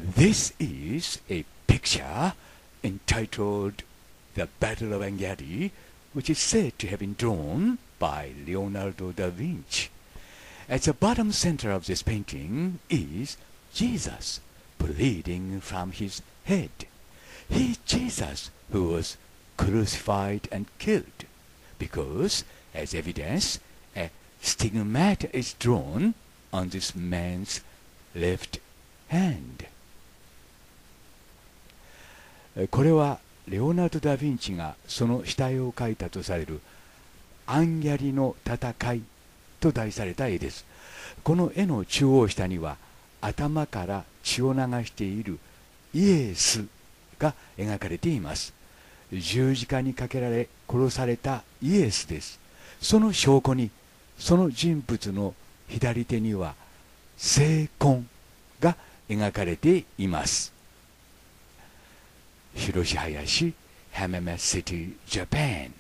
This is a picture entitled The Battle of Anghiari, which is said to have been drawn by Leonardo da Vinci. At the bottom center of this painting is Jesus bleeding from his head. He is Jesus who was crucified and killed, because, as evidence, a stigmata is drawn on this man's left hand. これはレオナルド・ダ・ヴィンチがその死体を描いたとされるアンギャリの戦いと題された絵です。この絵の中央下には頭から血を流しているイエスが描かれています。十字架にかけられ殺されたイエスです。その証拠にその人物の左手には聖痕が描かれています。広林、Hamama City, Japan.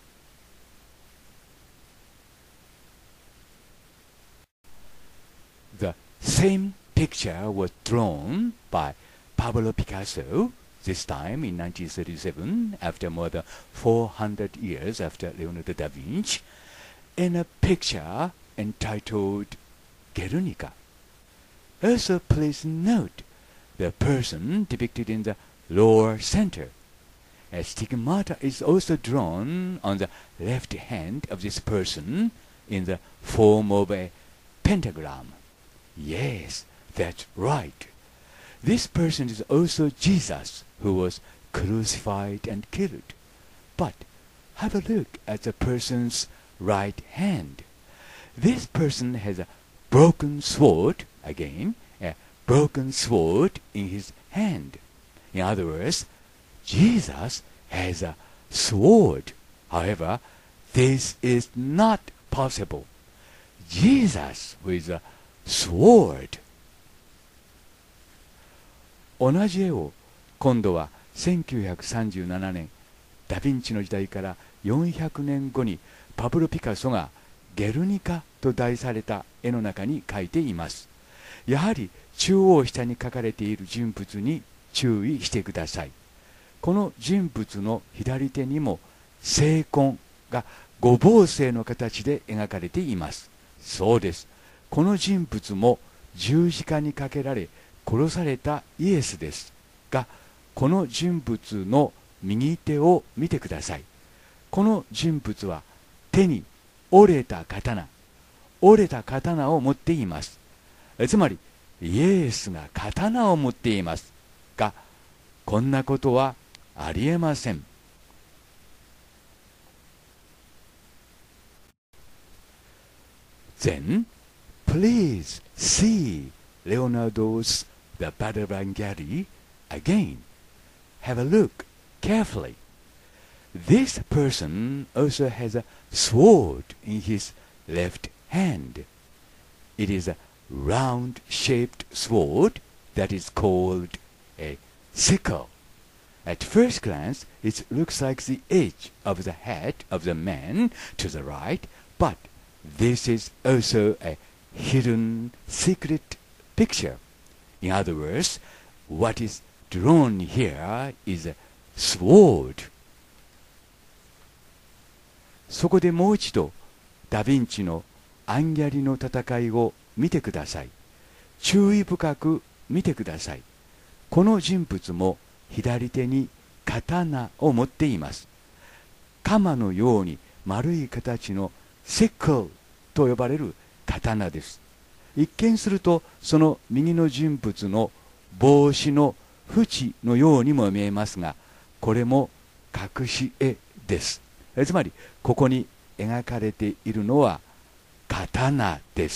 The same picture was drawn by Pablo Picasso, this time in 1937, after more than 400 years after Leonardo da Vinci, in a picture entitled Guernica. Also, please note the person depicted in the lower center. A stigmata is also drawn on the left hand of this person in the form of a pentagram. Yes, that's right. This person is also Jesus, who was crucified and killed. But have a look at the person's right hand. This person has a broken sword, again, a broken sword in his hand. In other words, Jesus has a sword. However, this is not possible. Jesus with a sword. 同じ絵を今度は1937年ダ・ヴィンチの時代から400年後にパブロ・ピカソがゲルニカと題された絵の中に描いています。やはり中央下に描かれている人物に注意してください。この人物の左手にも聖痕が五芒星の形で描かれています。そうです。この人物も十字架にかけられ殺されたイエスですが、この人物の右手を見てください。この人物は手に折れた刀を持っています。つまりイエスが刀を持っていますが、こんなことはありえません。Then, please see Leonardo's The Battle of Anghiari again. Have a look carefully. This person also has a sword in his left hand. It is a round-shaped sword that is called a sickle. At first glance, it looks like the edge of the head of the man to the right, but this is also a hidden secret picture. In other words, what is drawn here is a sword. そこでもう一度ダ・ヴィンチのアンギャリの戦いを見てください。注意深く見てください。この人物も左手に刀を持っています。鎌のように丸い形のセックルと呼ばれる刀です。一見するとその右の人物の帽子の縁のようにも見えますが、これも隠し絵です。つまりここに描かれているのは刀です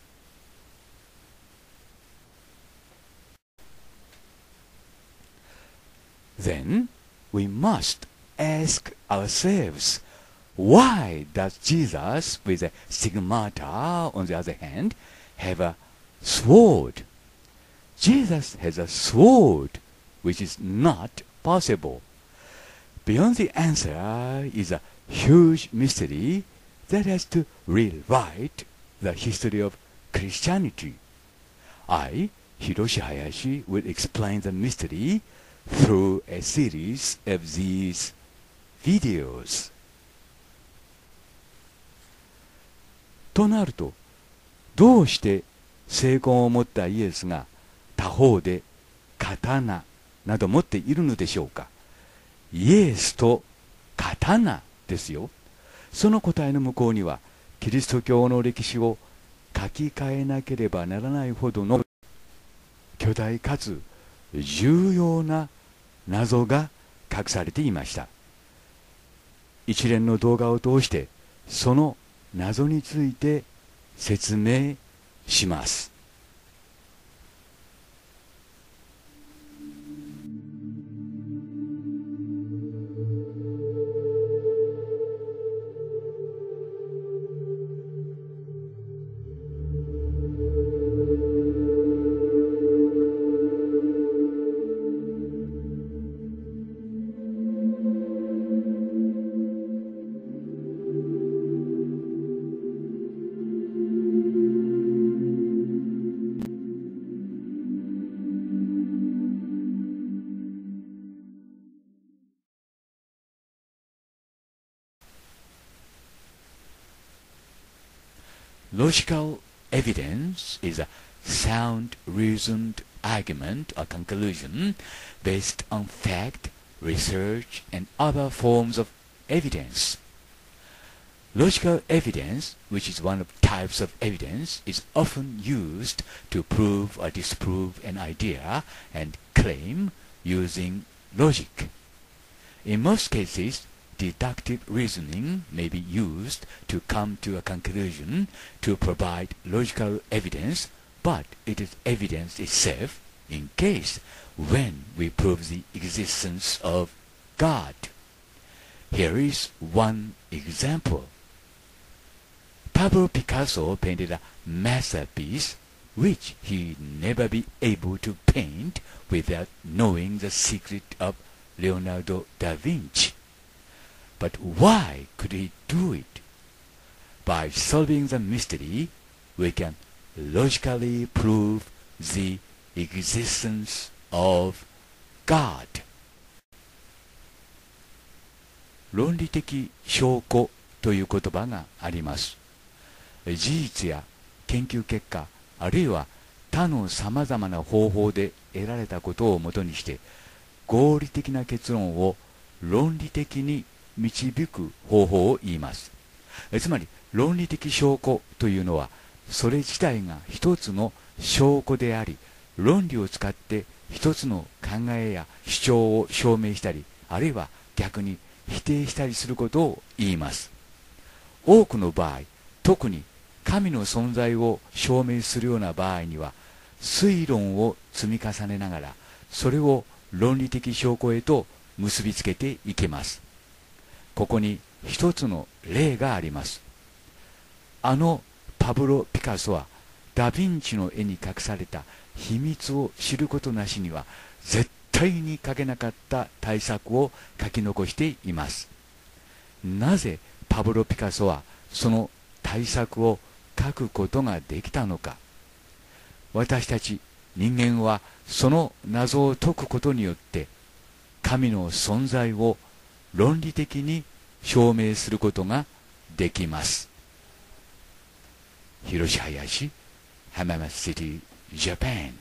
。Then we must ask ourselves, why does Jesus with a stigmata on the other hand have a sword? Jesus has a sword, which is not possible. Beyond the answer is a huge mystery that has to rewrite the history of Christianity. I, Hiroshi Hayashi will explain the mystery through a series of these videos. となると、どうして聖魂を持ったイエスが他方で刀など持っているのでしょうか。イエスと刀ですよ。その答えの向こうには、キリスト教の歴史を書き換えなければならないほどの巨大かつ重要な謎が隠されていました。一連の動画を通してその謎について説明します。Logical evidence is a sound reasoned argument or conclusion based on fact, research, and other forms of evidence. Logical evidence, which is one of types of evidence, is often used to prove or disprove an idea and claim using logic. In most cases, deductive reasoning may be used to come to a conclusion to provide logical evidence, but it is evidence itself in case when we prove the existence of God. Here is one example. Pablo Picasso painted a masterpiece which he never be able to paint without knowing the secret of Leonardo da Vinci. But why could he do it? By solving the mystery, we can logically prove the existence of God. 論理的証拠という言葉があります。事実や研究結果、あるいは他のさまざまな方法で得られたことをもとにして、合理的な結論を論理的に導く方法を言います。つまり論理的証拠というのはそれ自体が一つの証拠であり、論理を使って一つの考えや主張を証明したり、あるいは逆に否定したりすることを言います。多くの場合、特に神の存在を証明するような場合には、推論を積み重ねながらそれを論理的証拠へと結びつけていけます。ここに一つの例があります。パブロ・ピカソはダ・ヴィンチの絵に隠された秘密を知ることなしには絶対に描けなかった大作を書き残しています。なぜパブロ・ピカソはその大作を書くことができたのか。私たち人間はその謎を解くことによって神の存在を論理的に証明することができます。広志林、浜松シティ、ジャパン。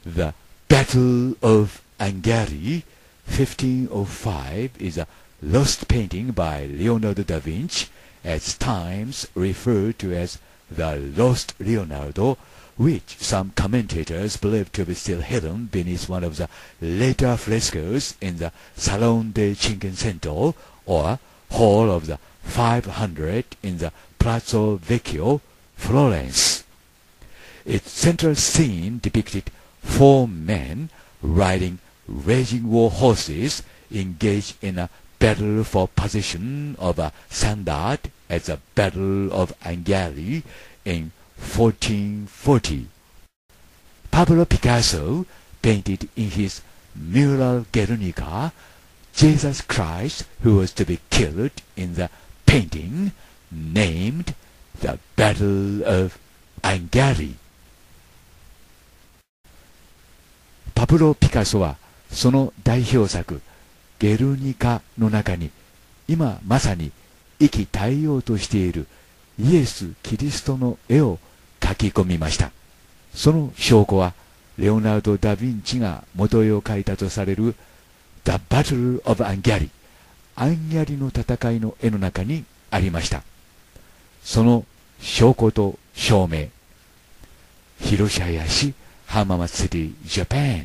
The Battle of Angari 1505 is a lost painting by Leonardo da Vinci, at times referred to as the Lost Leonardo, which some commentators believe to be still hidden beneath one of the later frescoes in the Salone de Cinquecento, or Hall of the 500 in the Palazzo Vecchio, Florence. Its central scene depicted 4 men riding raging war horses engaged in a battle for possession of a standard at the Battle of Angari in 1440. Pablo Picasso painted in his mural Guernica Jesus Christ, who was to be killed in the painting named the Battle of Angari. パブロ・ピカソはその代表作ゲルニカの中に今まさに息絶えようとしているイエス・キリストの絵を描き込みました。その証拠はレオナルド・ダ・ヴィンチが元絵を描いたとされる The Battle of Angari アンギャリの戦いの絵の中にありました。その証拠と証明、広島市浜松シティ、ジャパン。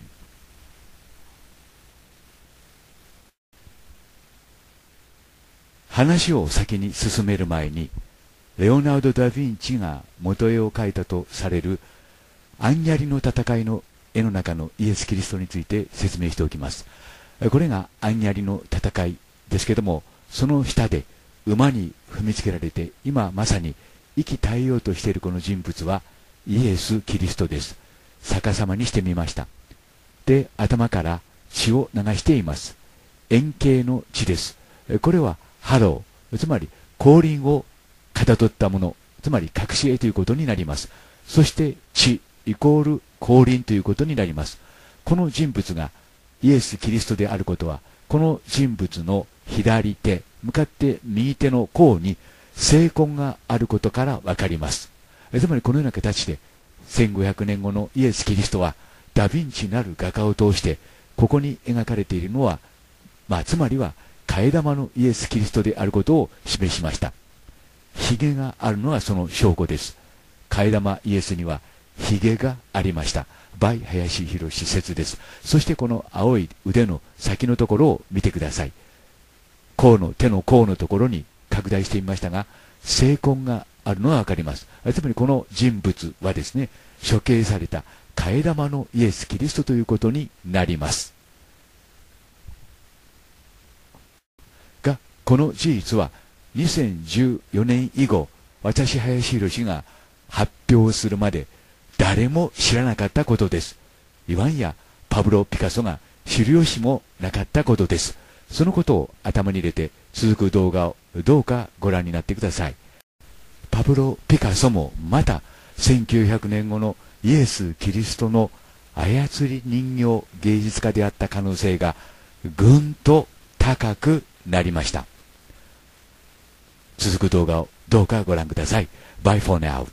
話を先に進める前に、レオナルド・ダ・ヴィンチが元絵を描いたとされるアンギャリの戦いの絵の中のイエス・キリストについて説明しておきます。これがアンギャリの戦いですけども、その下で馬に踏みつけられて今まさに息絶えようとしているこの人物はイエス・キリストです。逆さまにしてみました。で、頭から血を流しています。円形の血です。これはハロー、つまり降臨をかたどったもの、つまり隠し絵ということになります。そして血イコール降臨ということになります。この人物がイエス・キリストであることは、この人物の左手、向かって右手の甲に聖痕があることからわかります。つまりこのような形で1500年後のイエス・キリストはダ・ヴィンチなる画家を通してここに描かれているのは、つまりは替え玉のイエス・キリストであることを示しました。ひげがあるのはその証拠です。替え玉イエスにはひげがありました。by 林博説です。そしてこの青い腕の先のところを見てください。手の甲のところに拡大してみましたが、聖痕があるのがわかります。つまりこの人物はですね、処刑された替え玉のイエス・キリストということになります。が、この事実は2014年以後、私林博が発表するまで誰も知らなかったことです。いわんやパブロ・ピカソが知る由もなかったことです。そのことを頭に入れて続く動画をどうかご覧になってください。パブロ・ピカソもまた1900年後のイエス・キリストの操り人形芸術家であった可能性がぐんと高くなりました。続く動画をどうかご覧ください。Bye for now.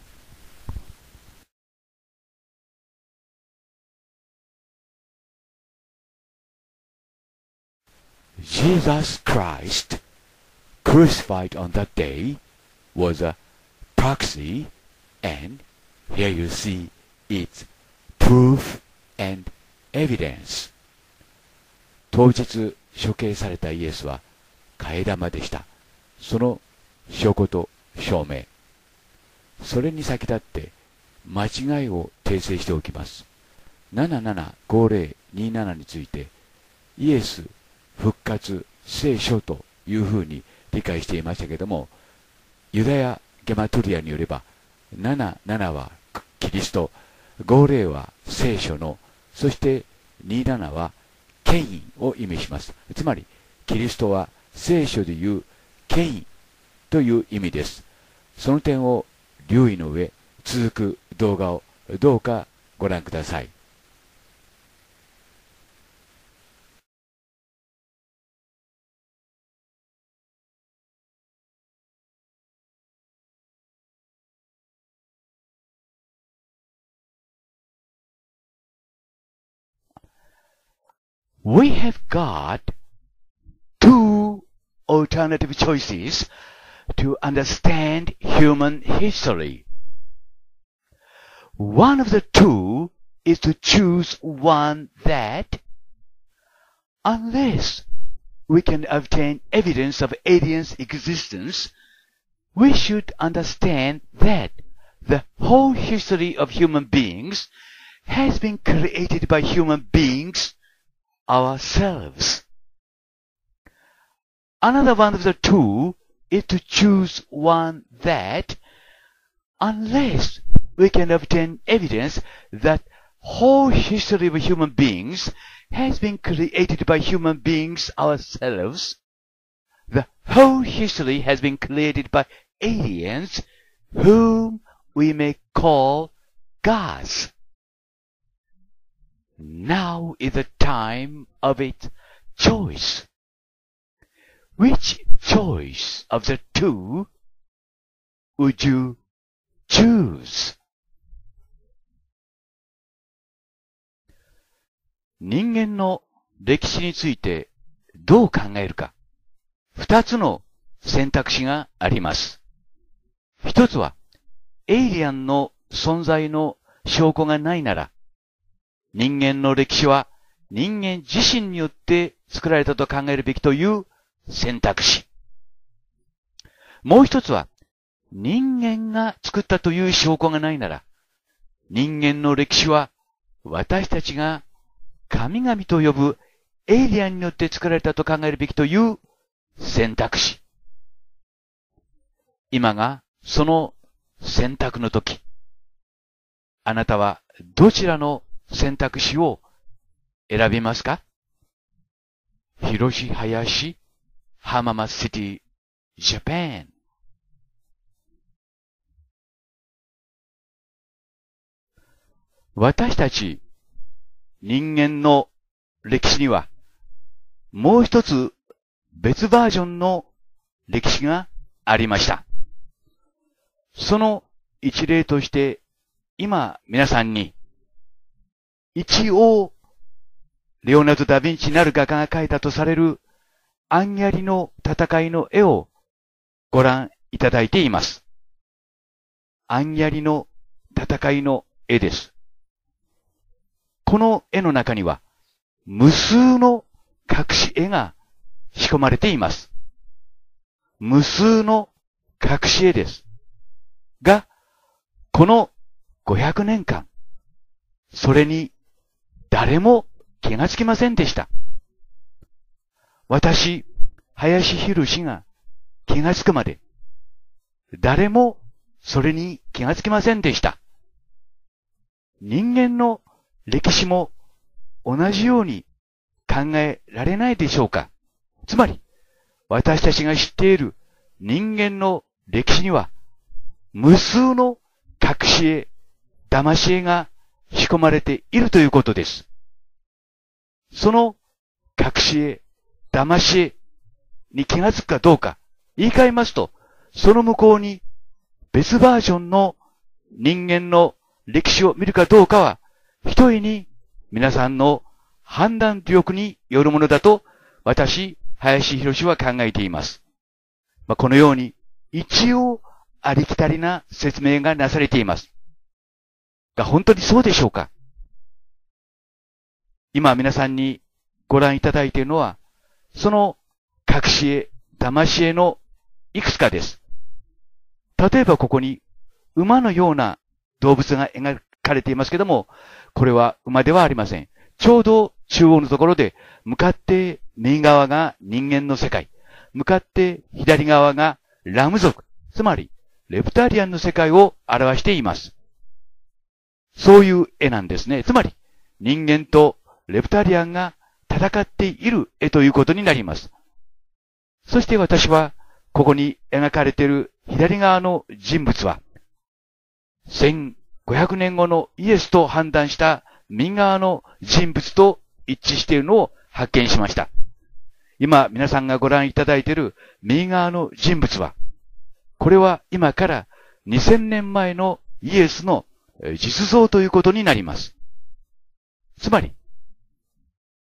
Jesus Christ, crucified on that day, was a proxy, and here you see its proof and evidence. 当日処刑されたイエスは替え玉でした。その証拠と証明。それに先立って間違いを訂正しておきます。775027についてイエス復活聖書というふうに理解していましたけれども、ユダヤゲマトリアによれば77はキリスト、50は聖書の、そして27は権威を意味します。つまりキリストは聖書でいう権威という意味です。その点を留意の上、続く動画をどうかご覧ください。 We have got two alternative choices to understand human history. One of the two is to choose one that, unless we can obtain evidence of aliens' existence, we should understand that the whole history of human beings has been created by human beings ourselves. Another one of the two is to choose one that, unless we can obtain evidence that whole history of human beings has been created by human beings ourselves, the whole history has been created by aliens whom we may call gods. Now is the time of its choice. Which choice of the two would you choose? 人間の歴史についてどう考えるか、二つの選択肢があります。一つは、エイリアンの存在の証拠がないなら、人間の歴史は人間自身によって作られたと考えるべきという選択肢。もう一つは、人間が作ったという証拠がないなら、人間の歴史は私たちが神々と呼ぶエイリアンによって作られたと考えるべきという選択肢。今がその選択の時。あなたはどちらの選択肢を選びますか？広し林、浜松シティ、ジャパン。私たち人間の歴史にはもう一つ別バージョンの歴史がありました。その一例として今皆さんに一応レオナルド・ダ・ヴィンチなる画家が描いたとされるアンギャリの戦いの絵をご覧いただいています。アンギャリの戦いの絵です。この絵の中には無数の隠し絵が仕込まれています。無数の隠し絵です。が、この500年間、それに誰も気がつきませんでした。私、林博が気がつくまで、誰もそれに気がつきませんでした。人間の歴史も同じように考えられないでしょうか。つまり、私たちが知っている人間の歴史には、無数の隠し絵、騙し絵が仕込まれているということです。その隠し絵、騙し絵に気がつくかどうか、言い換えますと、その向こうに別バージョンの人間の歴史を見るかどうかは、ひとえに皆さんの判断力によるものだと、私、林博は考えています。このように、一応ありきたりな説明がなされています。が、本当にそうでしょうか？今皆さんにご覧いただいているのは、その隠し絵、騙し絵のいくつかです。例えばここに馬のような動物が描かれていますけども、これは馬ではありません。ちょうど中央のところで、向かって右側が人間の世界、向かって左側がラム族、つまりレプタリアンの世界を表しています。そういう絵なんですね。つまり人間とレプタリアンが戦っている絵ということになります。そして私はここに描かれている左側の人物は、1500年後のイエスと判断した右側の人物と一致しているのを発見しました。今皆さんがご覧いただいている右側の人物は、これは今から2000年前のイエスの実像ということになります。つまり、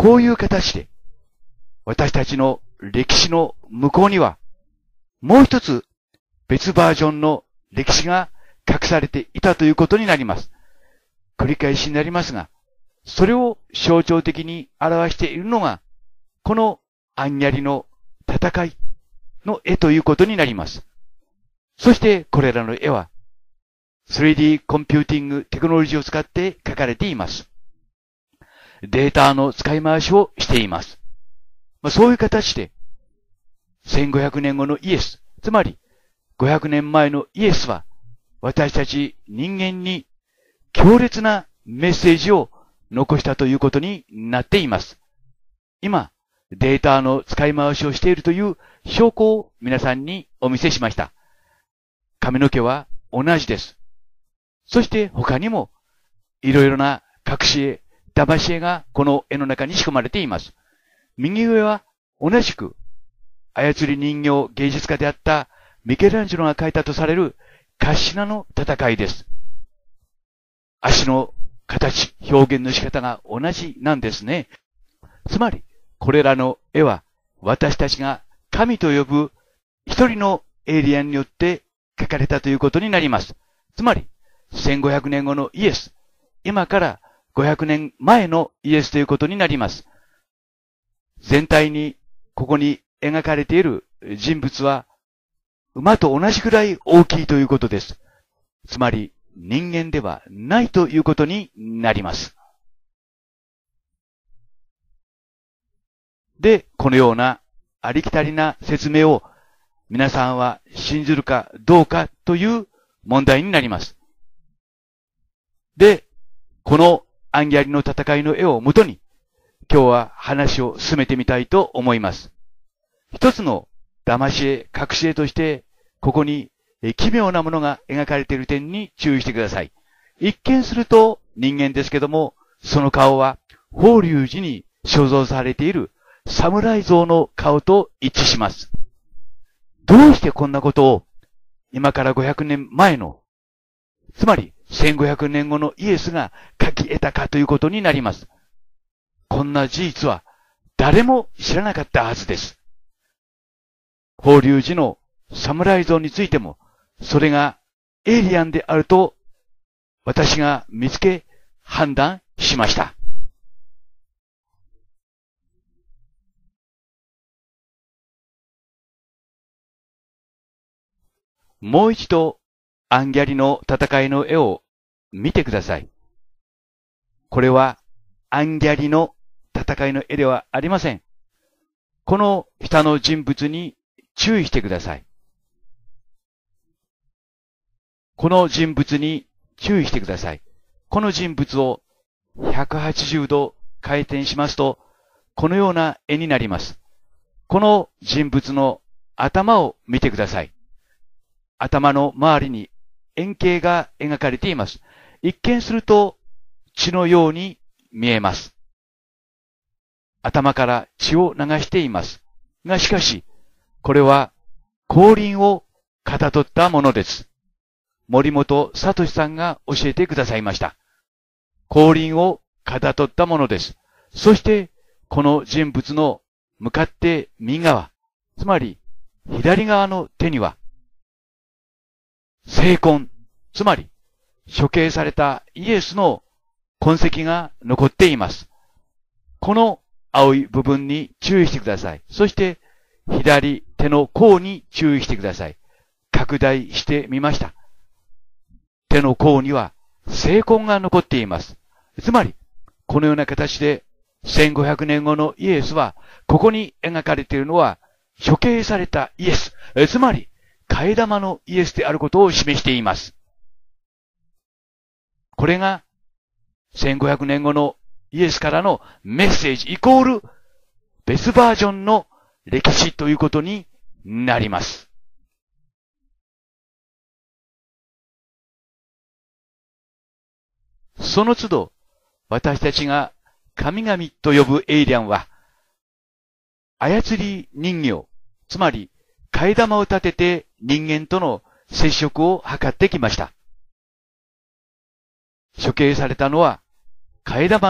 こういう形で、私たちの歴史の向こうには、もう一つ別バージョンの歴史が隠されていたということになります。繰り返しになりますが、それを象徴的に表しているのが、このアンニャリの戦いの絵ということになります。そしてこれらの絵は 3D コンピューティングテクノロジーを使って描かれています。データの使い回しをしています。そういう形で1500年後のイエス、つまり500年前のイエスは私たち人間に強烈なメッセージを残したということになっています。今、データの使い回しをしているという証拠を皆さんにお見せしました。髪の毛は同じです。そして他にもいろいろな隠し絵、騙し絵がこの絵の中に仕込まれています。右上は同じく操り人形芸術家であったミケランジェロが描いたとされるカッシナの戦いです。足の形、表現の仕方が同じなんですね。つまり、これらの絵は私たちが神と呼ぶ一人のエイリアンによって描かれたということになります。つまり、1500年後のイエス、今から500年前のイエスということになります。全体にここに描かれている人物は馬と同じくらい大きいということです。つまり人間ではないということになります。で、このようなありきたりな説明を皆さんは信ずるかどうかという問題になります。で、このアンギャリの戦いの絵をもとに今日は話を進めてみたいと思います。一つの騙し絵、隠し絵としてここに奇妙なものが描かれている点に注意してください。一見すると人間ですけども、その顔は法隆寺に所蔵されている侍像の顔と一致します。どうしてこんなことを今から500年前の、つまり1500年後のイエスが描き得たかということになります。こんな事実は誰も知らなかったはずです。法隆寺の侍像についても、それがエイリアンであると私が見つけ判断しました。もう一度アンギャリの戦いの絵を見てください。これはアンギャリの戦いの絵ではありません。この下の人物に注意してください。この人物に注意してください。この人物を180度回転しますと、このような絵になります。この人物の頭を見てください。頭の周りに円形が描かれています。一見すると血のように見えます。頭から血を流しています。がしかし、これは降臨をかたどったものです。森本聡さんが教えてくださいました。降臨をかたどったものです。そして、この人物の向かって右側、つまり左側の手には、聖痕、つまり処刑されたイエスの痕跡が残っています。この青い部分に注意してください。そして、左手の甲に注意してください。拡大してみました。手の甲には聖痕が残っています。つまり、このような形で1500年後のイエスは、ここに描かれているのは処刑されたイエス、つまり、替え玉のイエスであることを示しています。これが1500年後のイエスからのメッセージイコール別バージョンの歴史ということになります。その都度、私たちが神々と呼ぶエイリアンは、操り人形、つまり替え玉を立てて人間との接触を図ってきました。処刑されたのは替え玉の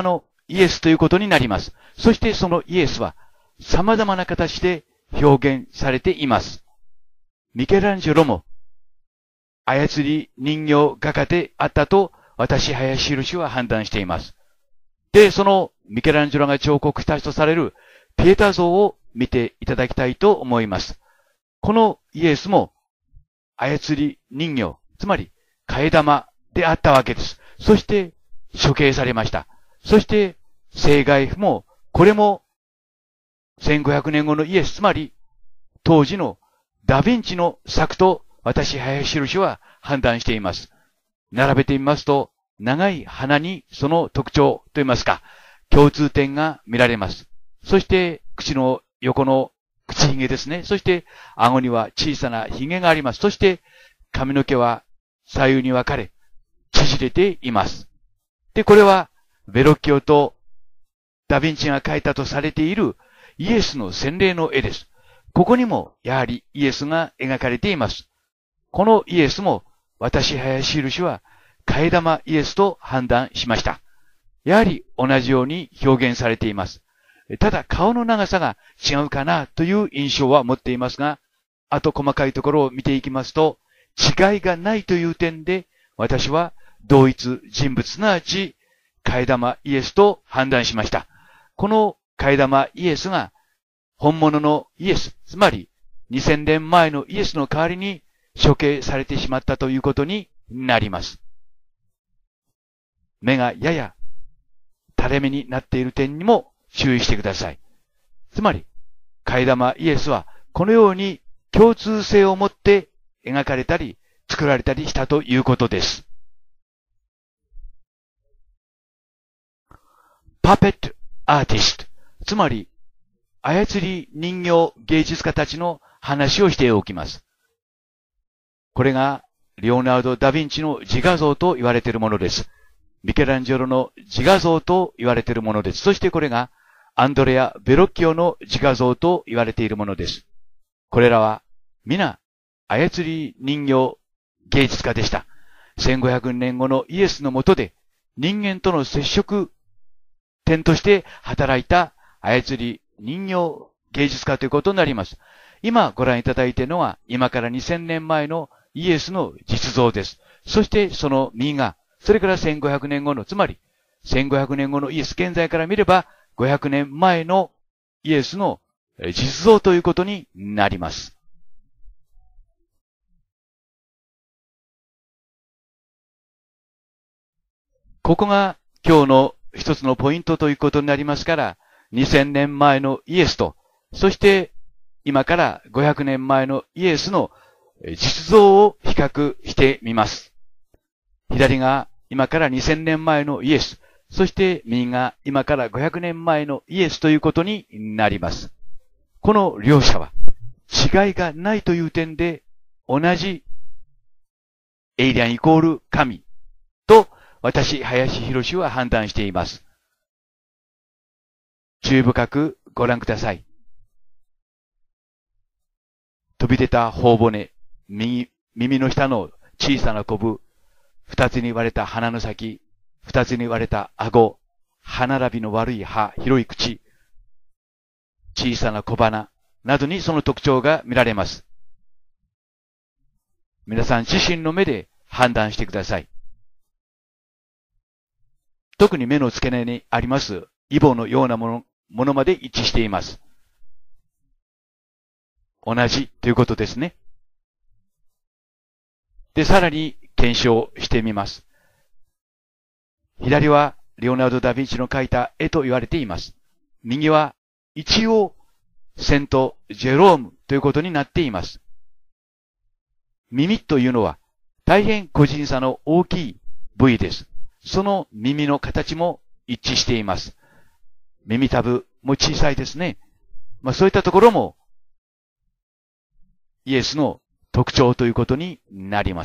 イエスということになります。そしてそのイエスは様々な形で表現されています。ミケランジェロも操り人形画家であったと私、林博は判断しています。で、そのミケランジェロが彫刻したとされるピエタ像を見ていただきたいと思います。このイエスも操り人形、つまり替え玉であったわけです。そして処刑されました。そして聖骸譜も、これも1500年後のイエス、つまり当時のダヴィンチの作と私、林博は判断しています。並べてみますと、長い鼻にその特徴といいますか、共通点が見られます。そして口の横の口ひげですね。そして顎には小さなひげがあります。そして髪の毛は左右に分かれ、縮れています。で、これはベロッキオとダヴィンチが描いたとされているイエスの洗礼の絵です。ここにもやはりイエスが描かれています。このイエスも私、林印は替え玉イエスと判断しました。やはり同じように表現されています。ただ顔の長さが違うかなという印象は持っていますが、あと細かいところを見ていきますと、違いがないという点で、私は同一人物すなわち替え玉イエスと判断しました。この替え玉イエスが本物のイエス、つまり2000年前のイエスの代わりに処刑されてしまったということになります。目がやや垂れ目になっている点にも注意してください。つまり、替え玉イエスはこのように共通性を持って描かれたり作られたりしたということです。パペットアーティスト、つまり操り人形芸術家たちの話をしておきます。これがレオナルド・ダ・ヴィンチの自画像と言われているものです。ミケランジェロの自画像と言われているものです。そしてこれがアンドレア・ベロッキオの自画像と言われているものです。これらは皆操り人形芸術家でした。1500年後のイエスの下で人間との接触点として働いた操り人形芸術家ということになります。今ご覧いただいているのは今から2000年前のイエスの実像です。そしてその右がそれから1500年後の、つまり1500年後のイエス、現在から見れば500年前のイエスの実像ということになります。ここが今日の一つのポイントということになりますから、2000年前のイエスと、そして今から500年前のイエスの実像を比較してみます。左が今から2000年前のイエス、そして右が今から500年前のイエスということになります。この両者は違いがないという点で同じエイリアンイコール神と私、林博は判断しています。注意深くご覧ください。飛び出た頬骨、耳の下の小さなコブ、二つに割れた鼻の先、二つに割れた顎、歯並びの悪い歯、広い口、小さな小鼻などにその特徴が見られます。皆さん自身の目で判断してください。特に目の付け根にありますイボのようなものまで一致しています。同じということですね。で、さらに検証してみます。左はレオナルド・ダ・ヴィンチの描いた絵と言われています。右は一応セント・ジェロームということになっています。耳というのは大変個人差の大きい部位です。その耳の形も一致しています。耳たぶも小さいですね。そういったところもイエスの特徴ということになります。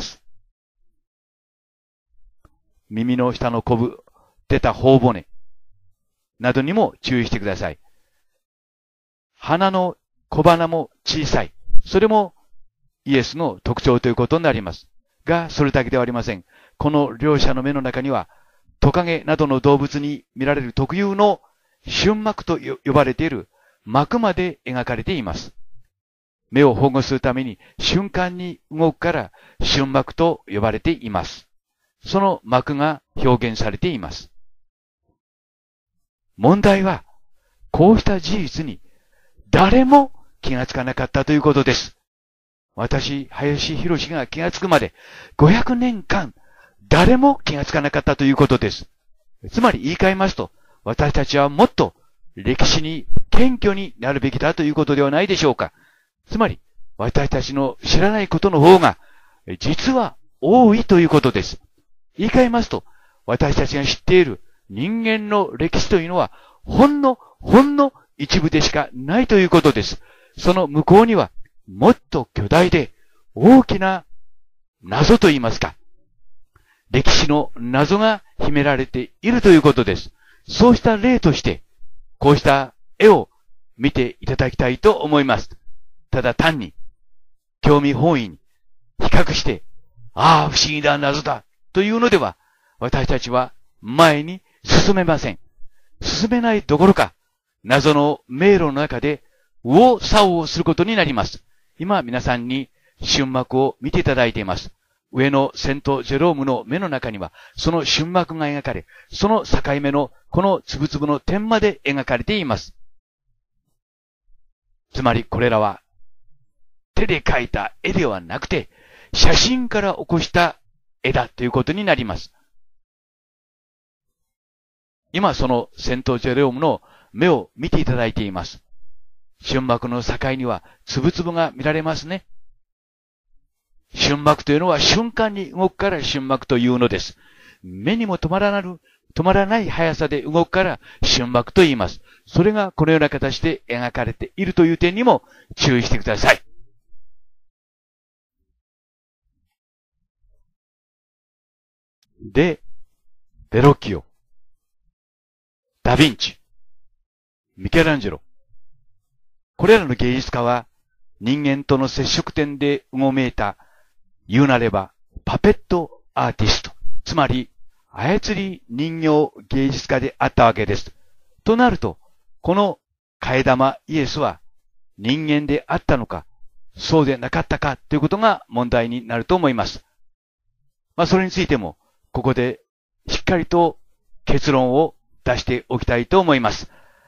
耳の下のコブ、出た頬骨などにも注意してください。鼻の小鼻も小さい。それもイエスの特徴ということになります。が、それだけではありません。この両者の目の中にはトカゲなどの動物に見られる特有の瞬膜と呼ばれている膜まで描かれています。目を保護するために瞬間に動くから瞬膜と呼ばれています。その膜が表現されています。問題は、こうした事実に誰も気がつかなかったということです。私、林博が気がつくまで500年間誰も気がつかなかったということです。つまり言い換えますと、私たちはもっと歴史に謙虚になるべきだということではないでしょうか。つまり、私たちの知らないことの方が実は多いということです。言い換えますと、私たちが知っている人間の歴史というのはほんの一部でしかないということです。その向こうにはもっと巨大で大きな謎といいますか、歴史の謎が秘められているということです。そうした例として、こうした絵を見ていただきたいと思います。ただ単に、興味本位に比較して、ああ、不思議だ、謎だ、というのでは、私たちは前に進めません。進めないどころか、謎の迷路の中で右往左往することになります。今皆さんに瞬膜を見ていただいています。上のセント・ジェロームの目の中には、その瞬膜が描かれ、その境目のこのつぶつぶの点まで描かれています。つまりこれらは、手で描いた絵ではなくて、写真から起こした絵だということになります。今そのセント・ジェロームの目を見ていただいています。瞬膜の境にはつぶつぶが見られますね。瞬膜というのは瞬間に動くから瞬膜というのです。目にも止まらない速さで動くから瞬膜と言います。それがこのような形で描かれているという点にも注意してください。で、ベロッキオ、ダヴィンチ、ミケランジェロ。これらの芸術家は人間との接触点でうごめいた、言うなればパペットアーティスト、つまり操り人形芸術家であったわけです。となると、この替え玉イエスは人間であったのか、そうでなかったかということが問題になると思います。それについても、ここでしっかりと結論を出しておきたいと思います。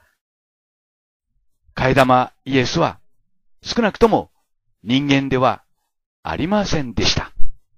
替え玉イエスは少なくとも人間ではありませんでした。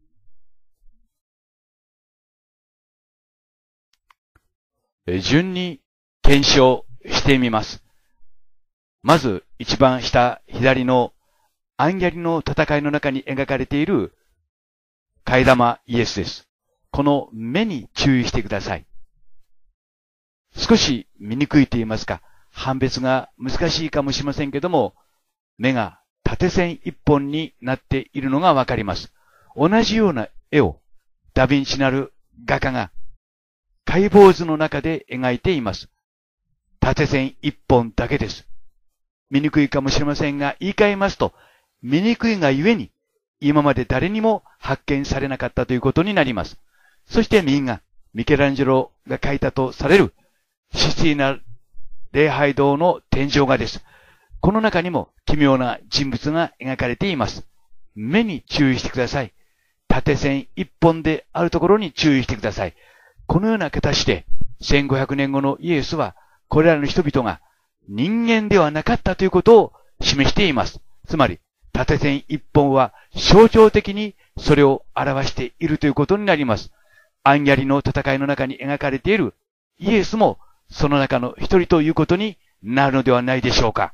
順に検証してみます。まず一番下左のアンギャリの戦いの中に描かれている替え玉イエスです。この目に注意してください。少し見にくいと言いますか、判別が難しいかもしれませんけども、目が縦線一本になっているのがわかります。同じような絵をダヴィンチなる画家が解剖図の中で描いています。縦線一本だけです。見にくいかもしれませんが、言い換えますと、見にくいがゆえに今まで誰にも発見されなかったということになります。そして右がミケランジェロが描いたとされるシスティーナ礼拝堂の天井画です。この中にも奇妙な人物が描かれています。目に注意してください。縦線一本であるところに注意してください。このような形で1500年後のイエスはこれらの人々が人間ではなかったということを示しています。つまり縦線一本は象徴的にそれを表しているということになります。アンギャリの戦いの中に描かれているイエスもその中の一人ということになるのではないでしょうか。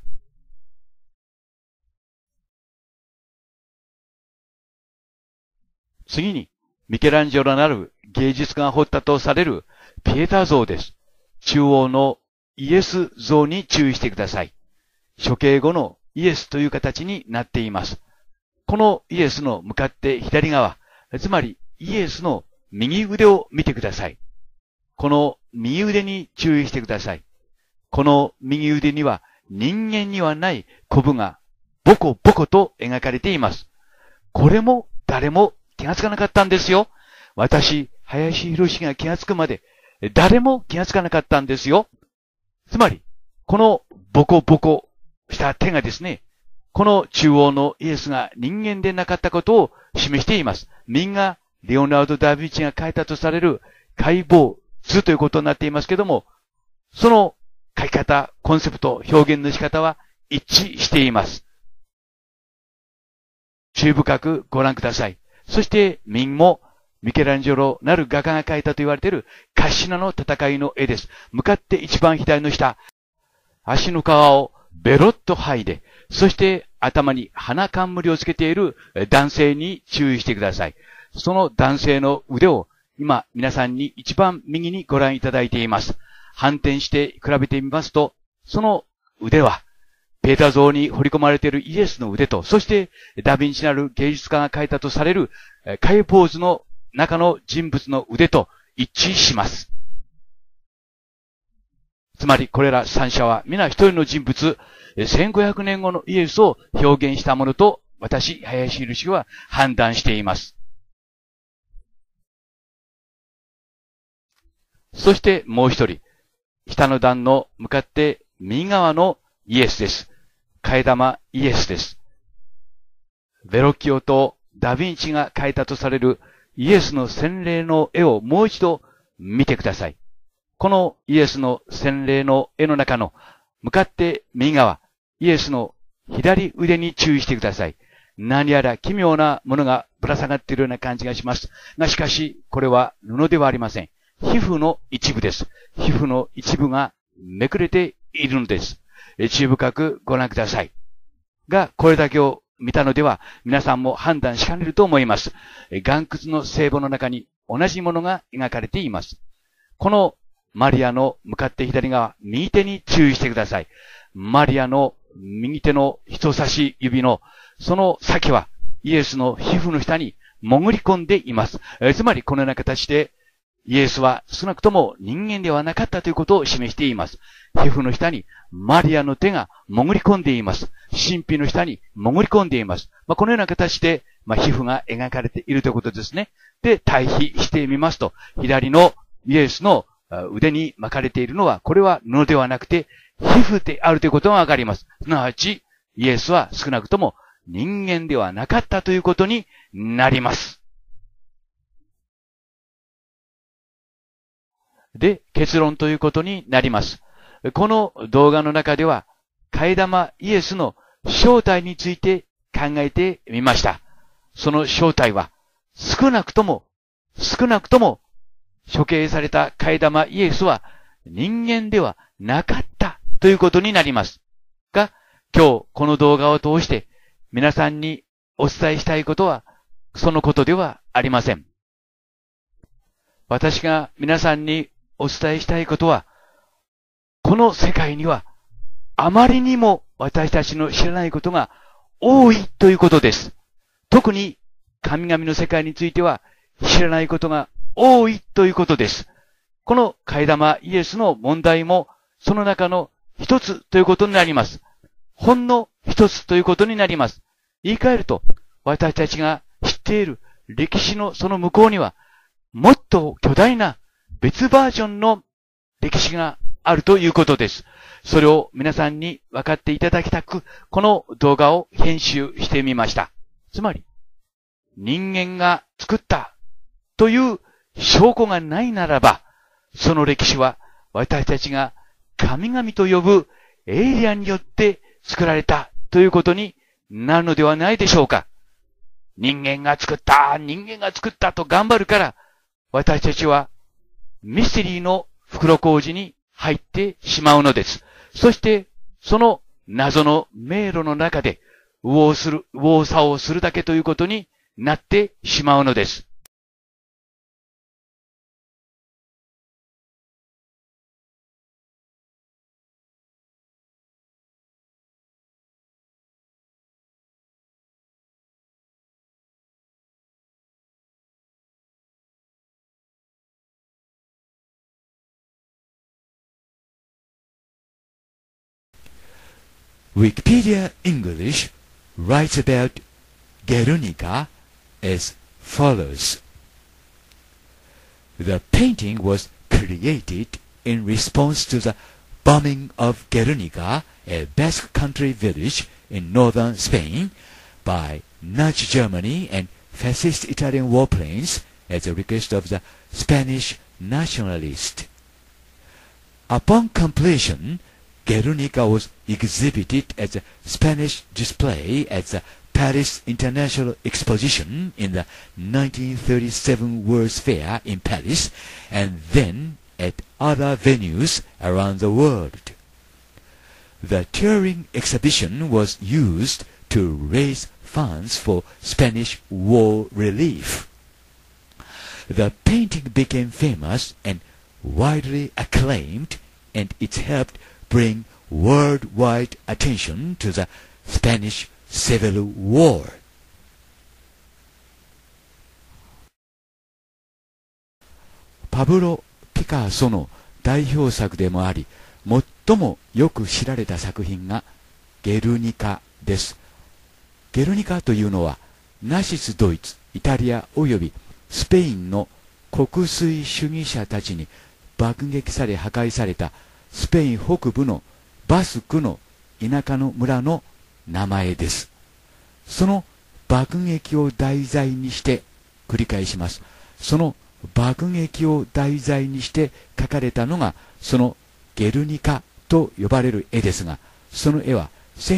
次に、ミケランジェロなる芸術家が彫ったとされるピエタ像です。中央のイエス像に注意してください。処刑後のイエスという形になっています。このイエスの向かって左側、つまりイエスの右腕を見てください。この右腕に注意してください。この右腕には人間にはないコブがボコボコと描かれています。これも誰も気がつかなかったんですよ。私、林博が気がつくまで誰も気がつかなかったんですよ。つまり、このボコボコした手がですね、この中央のイエスが人間でなかったことを示しています。右がレオナルド・ダ・ヴィンチが描いたとされる解剖図ということになっていますけども、その描き方、コンセプト、表現の仕方は一致しています。注意深くご覧ください。そして右もミケランジェロなる画家が描いたと言われているカシナの戦いの絵です。向かって一番左の下、足の皮をベロッと剥いで、そして頭に鼻冠をつけている男性に注意してください。その男性の腕を今皆さんに一番右にご覧いただいています。反転して比べてみますと、その腕はペーター像に彫り込まれているイエスの腕と、そしてダヴィンチなる芸術家が描いたとされる解剖図の中の人物の腕と一致します。つまりこれら三者は皆一人の人物、1500年後のイエスを表現したものと私、林印は判断しています。そしてもう一人、下の段の向かって右側のイエスです。替え玉イエスです。ベロッキオとダヴィンチが描いたとされるイエスの洗礼の絵をもう一度見てください。このイエスの洗礼の絵の中の向かって右側、イエスの左腕に注意してください。何やら奇妙なものがぶら下がっているような感じがします。がしかし、これは布ではありません。皮膚の一部です。皮膚の一部がめくれているのです。注意深くご覧ください。が、これだけを見たのでは、皆さんも判断しかねると思います。岩窟の聖母の中に同じものが描かれています。このマリアの向かって左側、右手に注意してください。マリアの右手の人差し指のその先はイエスの皮膚の下に潜り込んでいます。つまりこのような形でイエスは少なくとも人間ではなかったということを示しています。皮膚の下にマリアの手が潜り込んでいます。神秘の下に潜り込んでいます。このような形で、皮膚が描かれているということですね。で、対比してみますと、左のイエスの腕に巻かれているのは、これは布ではなくて、皮膚であるということがわかります。すなわち、イエスは少なくとも人間ではなかったということになります。で、結論ということになります。この動画の中では、替え玉イエスの正体について考えてみました。その正体は、少なくとも、処刑された替え玉イエスは人間ではなかったということになります。が、今日この動画を通して皆さんにお伝えしたいことは、そのことではありません。私が皆さんにお伝えしたいことは、この世界にはあまりにも私たちの知らないことが多いということです。特に神々の世界については知らないことが多いということです。この替え玉イエスの問題もその中の一つということになります。ほんの一つということになります。言い換えると、私たちが知っている歴史のその向こうには、もっと巨大な別バージョンの歴史があるということです。それを皆さんに分かっていただきたく、この動画を編集してみました。つまり、人間が作ったという証拠がないならば、その歴史は私たちが神々と呼ぶエイリアンによって作られたということになるのではないでしょうか。人間が作ったと頑張るから、私たちはミステリーの袋小路に入ってしまうのです。そして、その謎の迷路の中で右往左往するだけということになってしまうのです。 Wikipedia English writes about Guernica as follows. The painting was created in response to the bombing of Guernica, a Basque country village in northern Spain, by Nazi Germany and fascist Italian warplanes at the request of the Spanish nationalists. Upon completion, Guernica was exhibited as a Spanish display at the Paris International Exposition in the 1937 World's Fair in Paris, and then at other venues around the world. The touring exhibition was used to raise funds for Spanish war relief. The painting became famous and widely acclaimed, and it helped bring worldwide attention to the Spanish Civil War. パブロ・ピカソの代表作でもあり、最もよく知られた作品がゲルニカです。ゲルニカというのは、ナチスドイツ、イタリアおよびスペインの国粋主義者たちに爆撃され破壊されたスペイン北部のバスクの田舎の村の名前です。その爆撃を題材にして、繰り返します。その爆撃を題材にして描かれたのが、そのゲルニカと呼ばれる絵ですが、その絵は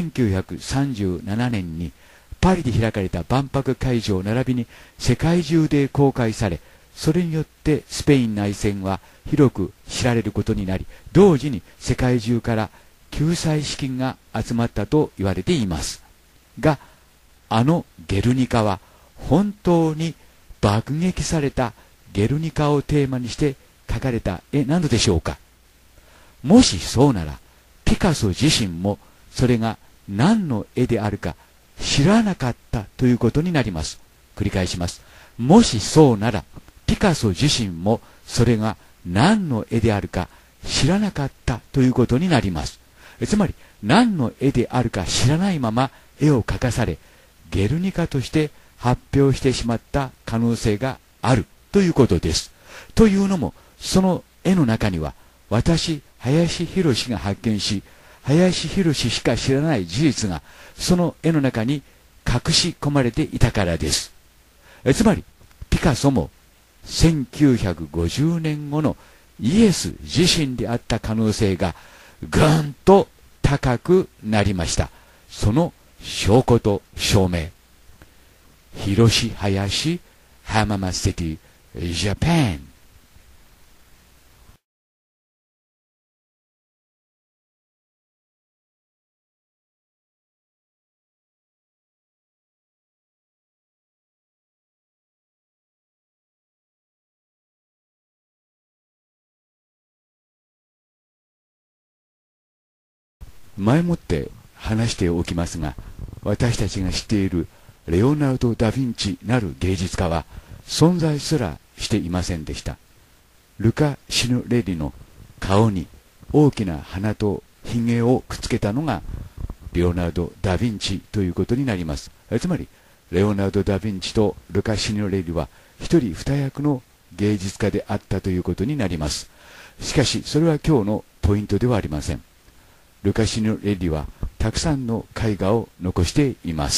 1937年にパリで開かれた万博会場並びに世界中で公開され、それによってスペイン内戦は広く知られることになり、同時に世界中から救済資金が集まったと言われています。が、あのゲルニカは本当に爆撃されたゲルニカをテーマにして描かれた絵なのでしょうか。もしそうなら、ピカソ自身もそれが何の絵であるか知らなかったということになります。繰り返します。もしそうなら、ピカソ自身もそれが何の絵であるか知らなかったということになります。つまり、何の絵であるか知らないまま絵を描かされ、ゲルニカとして発表してしまった可能性があるということです。というのも、その絵の中には、私、林博が発見し、林博しか知らない事実が、その絵の中に隠し込まれていたからです。つまり、ピカソも1950年後のイエス自身であった可能性がぐんと高くなりました。その証拠と証明。広林浜松シティ、ジャパン。前もって話しておきますが、私たちが知っているレオナルド・ダ・ヴィンチなる芸術家は存在すらしていませんでした。ルカ・シヌレリの顔に大きな鼻とひげをくっつけたのがレオナルド・ダ・ヴィンチということになります。つまり、レオナルド・ダ・ヴィンチとルカ・シヌレリは一人二役の芸術家であったということになります。しかし、それは今日のポイントではありません。ルカ・シヌレリはたくさんの絵画を残しています。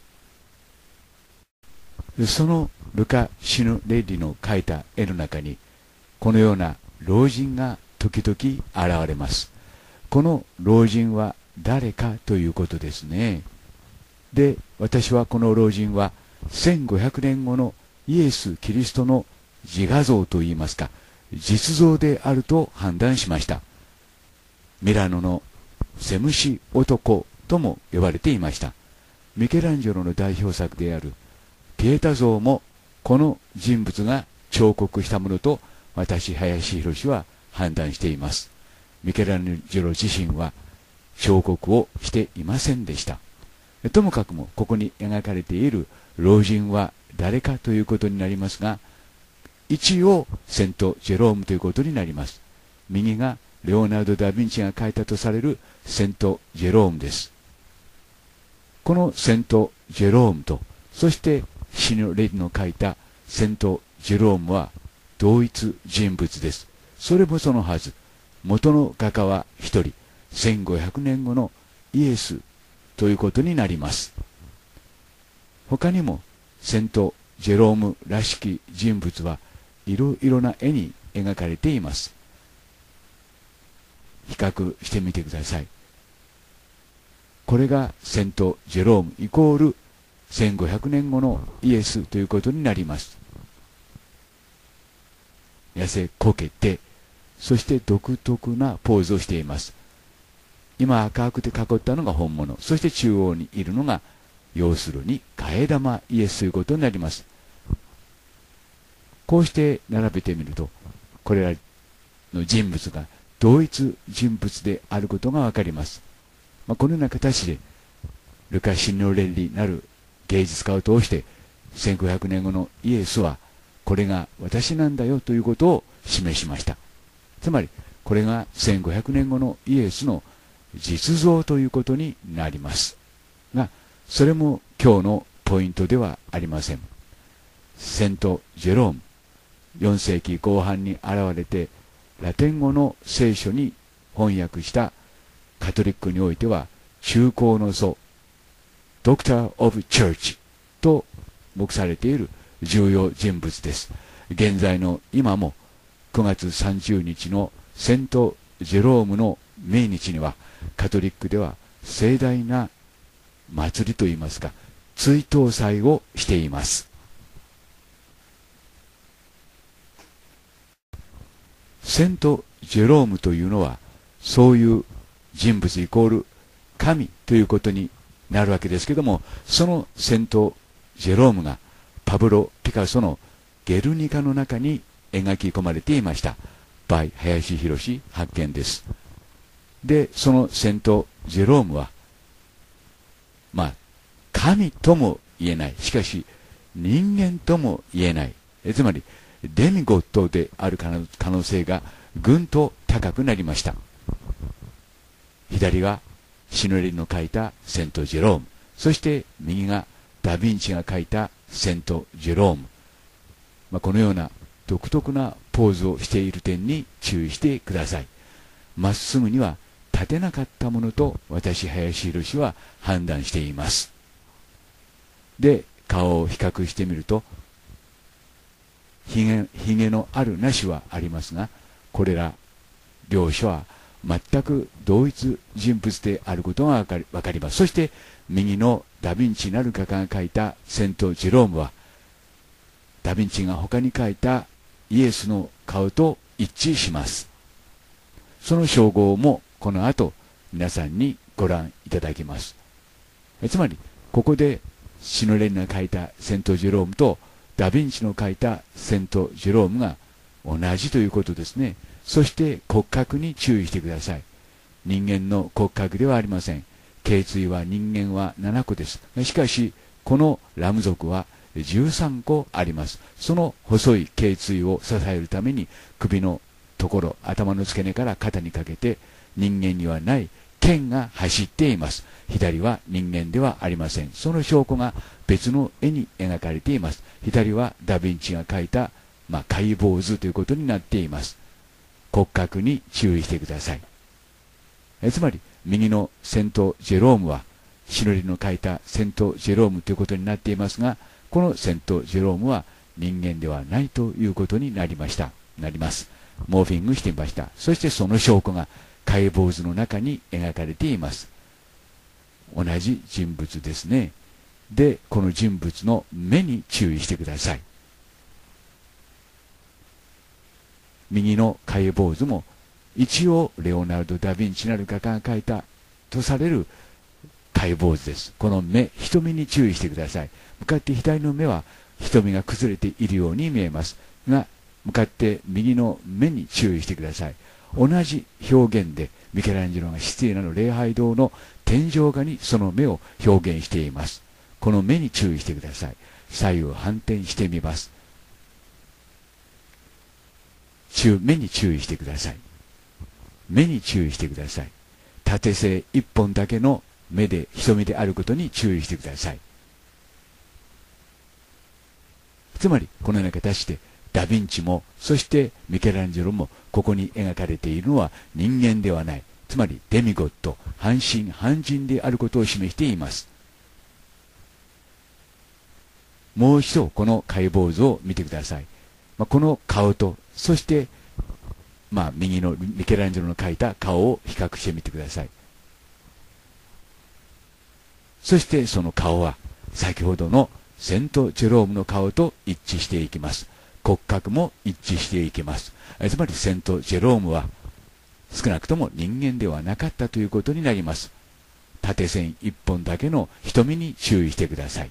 そのルカ・シヌレリの描いた絵の中に、このような老人が時々現れます。この老人は誰かということですね。で、私はこの老人は1500年後のイエス・キリストの自画像といいますか、実像であると判断しました。ミラノのセムシ男とも呼ばれていました。ミケランジェロの代表作であるピエタ像もこの人物が彫刻したものと私、林博は判断しています。ミケランジェロ自身は彫刻をしていませんでした。ともかくもここに描かれている老人は誰かということになりますが、一応セント・ジェロームということになります。右がレオナルド・ダ・ヴィンチが描いたとされるセント・ジェロームです。このセント・ジェロームと、そしてシヌレリの描いたセント・ジェロームは同一人物です。 それもそのはず。元の画家は一人、1500年後のイエスということになります。他にもセント・ジェロームらしき人物はいろいろな絵に描かれています。比較してみてください。これがセント・ジェロームイコール1500年後のイエスということになります。痩せこけて、そして独特なポーズをしています。今赤くて囲ったのが本物、そして中央にいるのが要するに替え玉イエスということになります。こうして並べてみると、これらの人物が同一人物であることがわかります。このような形でルカ・シノレッリなる芸術家を通して1500年後のイエスはこれが私なんだよということを示しました。つまりこれが1500年後のイエスの実像ということになりますが、それも今日のポイントではありません。セント・ジェローム、4世紀後半に現れてラテン語の聖書に翻訳したカトリックにおいては中高の祖、ドクター・オブ・チャーチと目されている重要人物です。現在の今も9月30日のセント・ジェロームの命日にはカトリックでは盛大な祭りといいますか追悼祭をしています。セント・ジェロームというのはそういう人物イコール神ということになるわけですけども、そのセント・ジェロームがパブロ・ピカソのゲルニカの中に描き込まれていました。by 林博発見です。で、そのセント・ジェロームは神とも言えない、しかし人間とも言えない、つまりデミゴッドである可能性がぐんと高くなりました。左がシノレリの書いたセント・ジェローム、そして右がダ・ヴィンチが書いたセント・ジェローム。このような独特なポーズをしている点に注意してください。まっすぐには立てなかったものと私林博は判断しています。で、顔を比較してみるとひげのあるなしはありますが、これら両者は全く同一人物であることがわかります。そして右のダ・ヴィンチなる画家が描いたセント・ジェロームはダ・ヴィンチが他に描いたイエスの顔と一致します。その称号もこの後皆さんにご覧いただきます。つまりここでシノレリが描いたセント・ジェロームとダ・ヴィンチの描いたセント・ジェロームが同じということですね。そして骨格に注意してください。人間の骨格ではありません。頸椎は人間は7個です。しかしこのラム族は13個あります。その細い頸椎を支えるために首のところ、頭の付け根から肩にかけて人間にはない剣が走っています。左は人間ではありません。その証拠が別の絵に描かれています。左はダ・ヴィンチが描いた、解剖図ということになっています。骨格に注意してください。つまり右のセント・ジェロームはシノレリの描いたセント・ジェロームということになっていますが、このセント・ジェロームは人間ではないということになります。モーフィングしていました。そしてその証拠が解剖図の中に描かれています。同じ人物ですね。で、この人物の目に注意してください。右の解剖図も一応レオナルド・ダ・ヴィンチなる画家が描いたとされる解剖図です。この目、瞳に注意してください。向かって左の目は瞳が崩れているように見えますが、向かって右の目に注意してください。同じ表現でミケランジェロがシティーナの礼拝堂の天井画にその目を表現しています。この目に注意してください。左右反転してみます。目に注意してください。目に注意してください。縦線一本だけの目で瞳であることに注意してください。つまりこのような形でダ・ヴィンチも、そしてミケランジェロも、ここに描かれているのは人間ではない。つまりデミゴッド、半神半人であることを示しています。もう一度この解剖図を見てください。この顔と、そして、右のミケランジェロの描いた顔を比較してみてください。そしてその顔は、先ほどのセント・ジェロームの顔と一致していきます。骨格も一致していきます。つまりセント・ジェロームは、少なくとも人間ではなかったということになります。縦線一本だけの瞳に注意してください。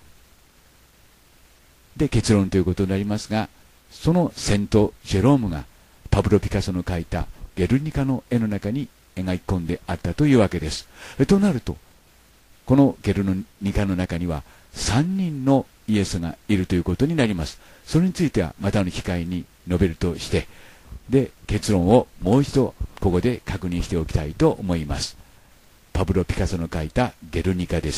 で、結論ということになりますが、そのセント・ジェロームがパブロ・ピカソの描いたゲルニカの絵の中に描き込んであったというわけです。となると、このゲルニカの中には3人のイエスがいるということになります。それについてはまたの機会に述べるとして、で、結論をもう一度ここで確認しておきたいと思います。パブロ・ピカソの描いたゲルニカです。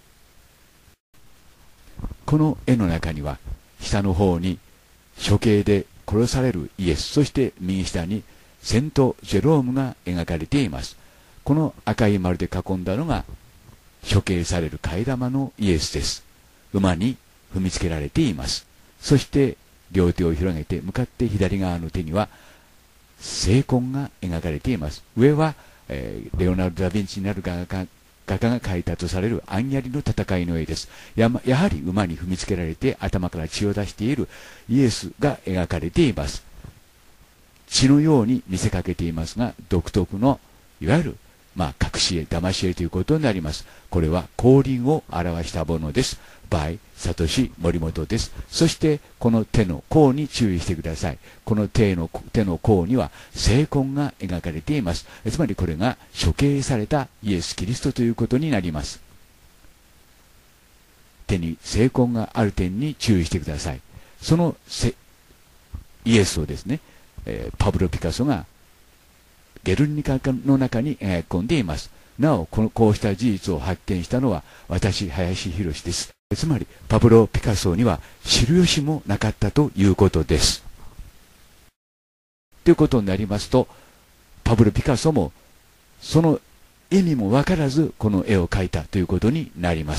この絵の中には、下の方に処刑で殺されるイエス、そして右下にセント・ジェロームが描かれています。この赤い丸で囲んだのが処刑される替え玉のイエスです。馬に踏みつけられています。そして両手を広げて向かって左側の手には聖痕が描かれています。上は、レオナルド・ダ・ヴィンチになる画家が描いたとされるアンヤリの戦いの絵です。やはり馬に踏みつけられて頭から血を出しているイエスが描かれています。血のように見せかけていますが、独特のいわゆる隠し絵、騙し絵ということになります。これは降臨を表したものです。by サトシ・モリモトです。そしてこの手の甲に注意してください。この手の甲には聖痕が描かれています。つまりこれが処刑されたイエス・キリストということになります。手に聖痕がある点に注意してください。そのイエスをですね、パブロ・ピカソがゲルニカの中に描き込んでいます。なお、こうした事実を発見したのは私、林博です。つまり、パブロ・ピカソには知る由もなかったということです。ということになりますと、パブロ・ピカソもその意味もわからずこの絵を描いたということになります。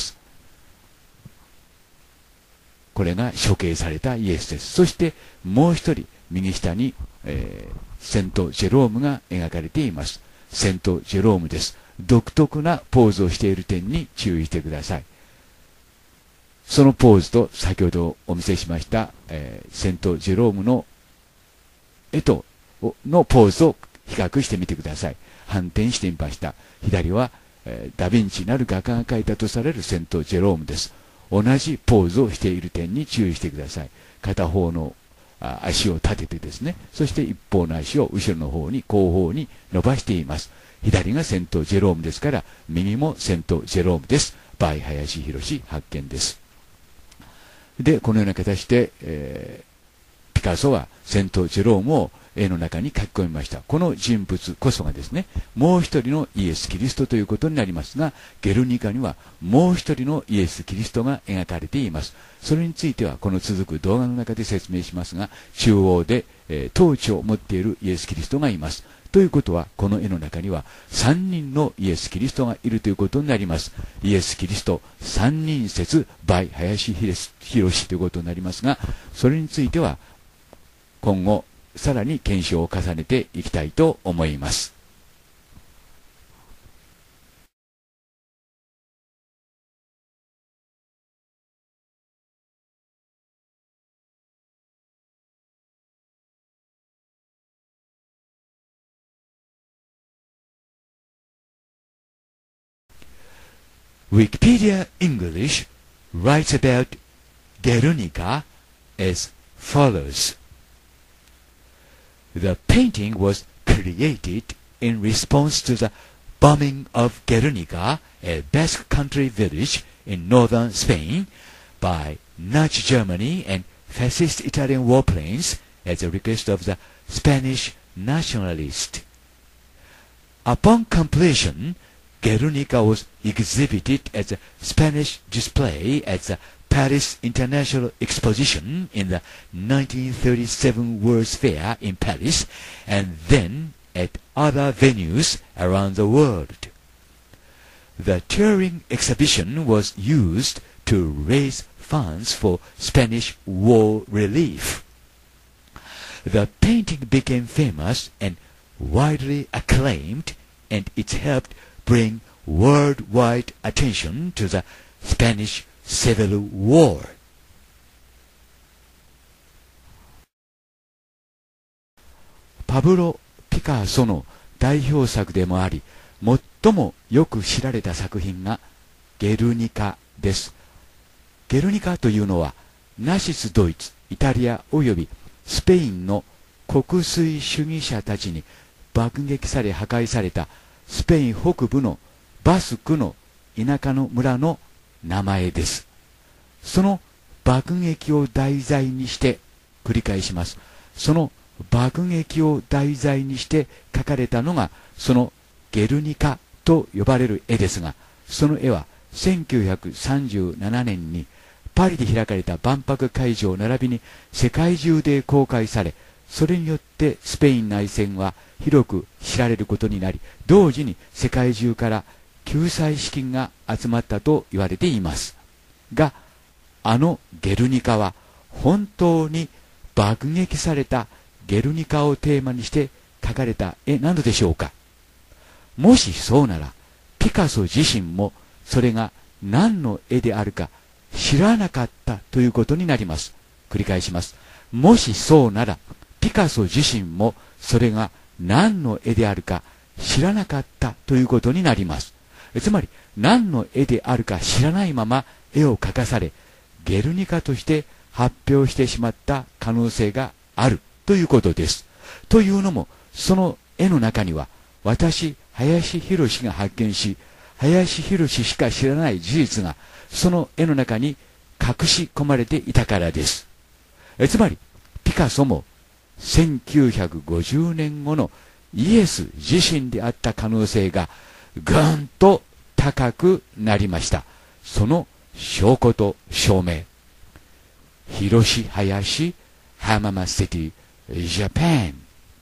これが処刑されたイエスです。そしてもう一人、右下に、セント・ジェロームが描かれています。セント・ジェロームです。独特なポーズをしている点に注意してください。そのポーズと先ほどお見せしました、セント・ジェロームの絵とのポーズを比較してみてください。反転してみました。左は、ダ・ヴィンチなる画家が描いたとされるセント・ジェロームです。同じポーズをしている点に注意してください。片方の足を立ててですね、そして一方の足を後ろの方に後方に伸ばしています。左がセント・ジェロームですから、右もセント・ジェロームです。by 林博発見です。で、このような形で、ピカソはセント・ジェロームを絵の中に書き込みました。この人物こそがですね、もう一人のイエス・キリストということになりますが、ゲルニカにはもう一人のイエス・キリストが描かれています。それについてはこの続く動画の中で説明しますが、中央で、統治を持っているイエス・キリストがいます。ということは、この絵の中には3人のイエス・キリストがいるということになります。イエス・キリスト3人説 by 林博ということになりますが、それについては今後さらに検証を重ねていきたいと思います。Wikipedia English writes about Guernica as follows. The painting was created in response to the bombing of Guernica, a Basque country village in northern Spain, by Nazi Germany and fascist Italian warplanes at the request of the Spanish nationalists. Upon completion, Guernica was exhibited as a Spanish display at the Paris International Exposition in the 1937 World's Fair in Paris, and then at other venues around the world. The touring exhibition was used to raise funds for Spanish war relief. The painting became famous and widely acclaimed, and it helped bring worldwide attention to the Spanish Civil War. パブロ・ピカソの代表作でもあり、最もよく知られた作品がゲルニカです。ゲルニカというのは、ナチスドイツ、イタリアおよびスペインの国粋主義者たちに爆撃され破壊されたスペイン北部のバスクの田舎の村の名前です。その爆撃を題材にして、繰り返します。その爆撃を題材にして描かれたのが、そのゲルニカと呼ばれる絵ですが、その絵は1937年にパリで開かれた万博会場並びに世界中で公開され、それによってスペイン内戦は広く知られることになり、同時に世界中から救済資金が集まったと言われています。が、あのゲルニカは本当に爆撃されたゲルニカをテーマにして描かれた絵なのでしょうか。もしそうなら、ピカソ自身もそれが何の絵であるか知らなかったということになります。繰り返します。もしそうなら、ピカソ自身もそれが何の絵であるか知らなかったということになります。つまり、何の絵であるか知らないまま絵を描かされ、ゲルニカとして発表してしまった可能性があるということです。というのも、その絵の中には、私、林博が発見し、林博しか知らない事実が、その絵の中に隠し込まれていたからです。つまり、ピカソも1950年後のイエス自身であった可能性がぐんと高くなりました。その証拠と証明。広林浜松シティ、ジャパン。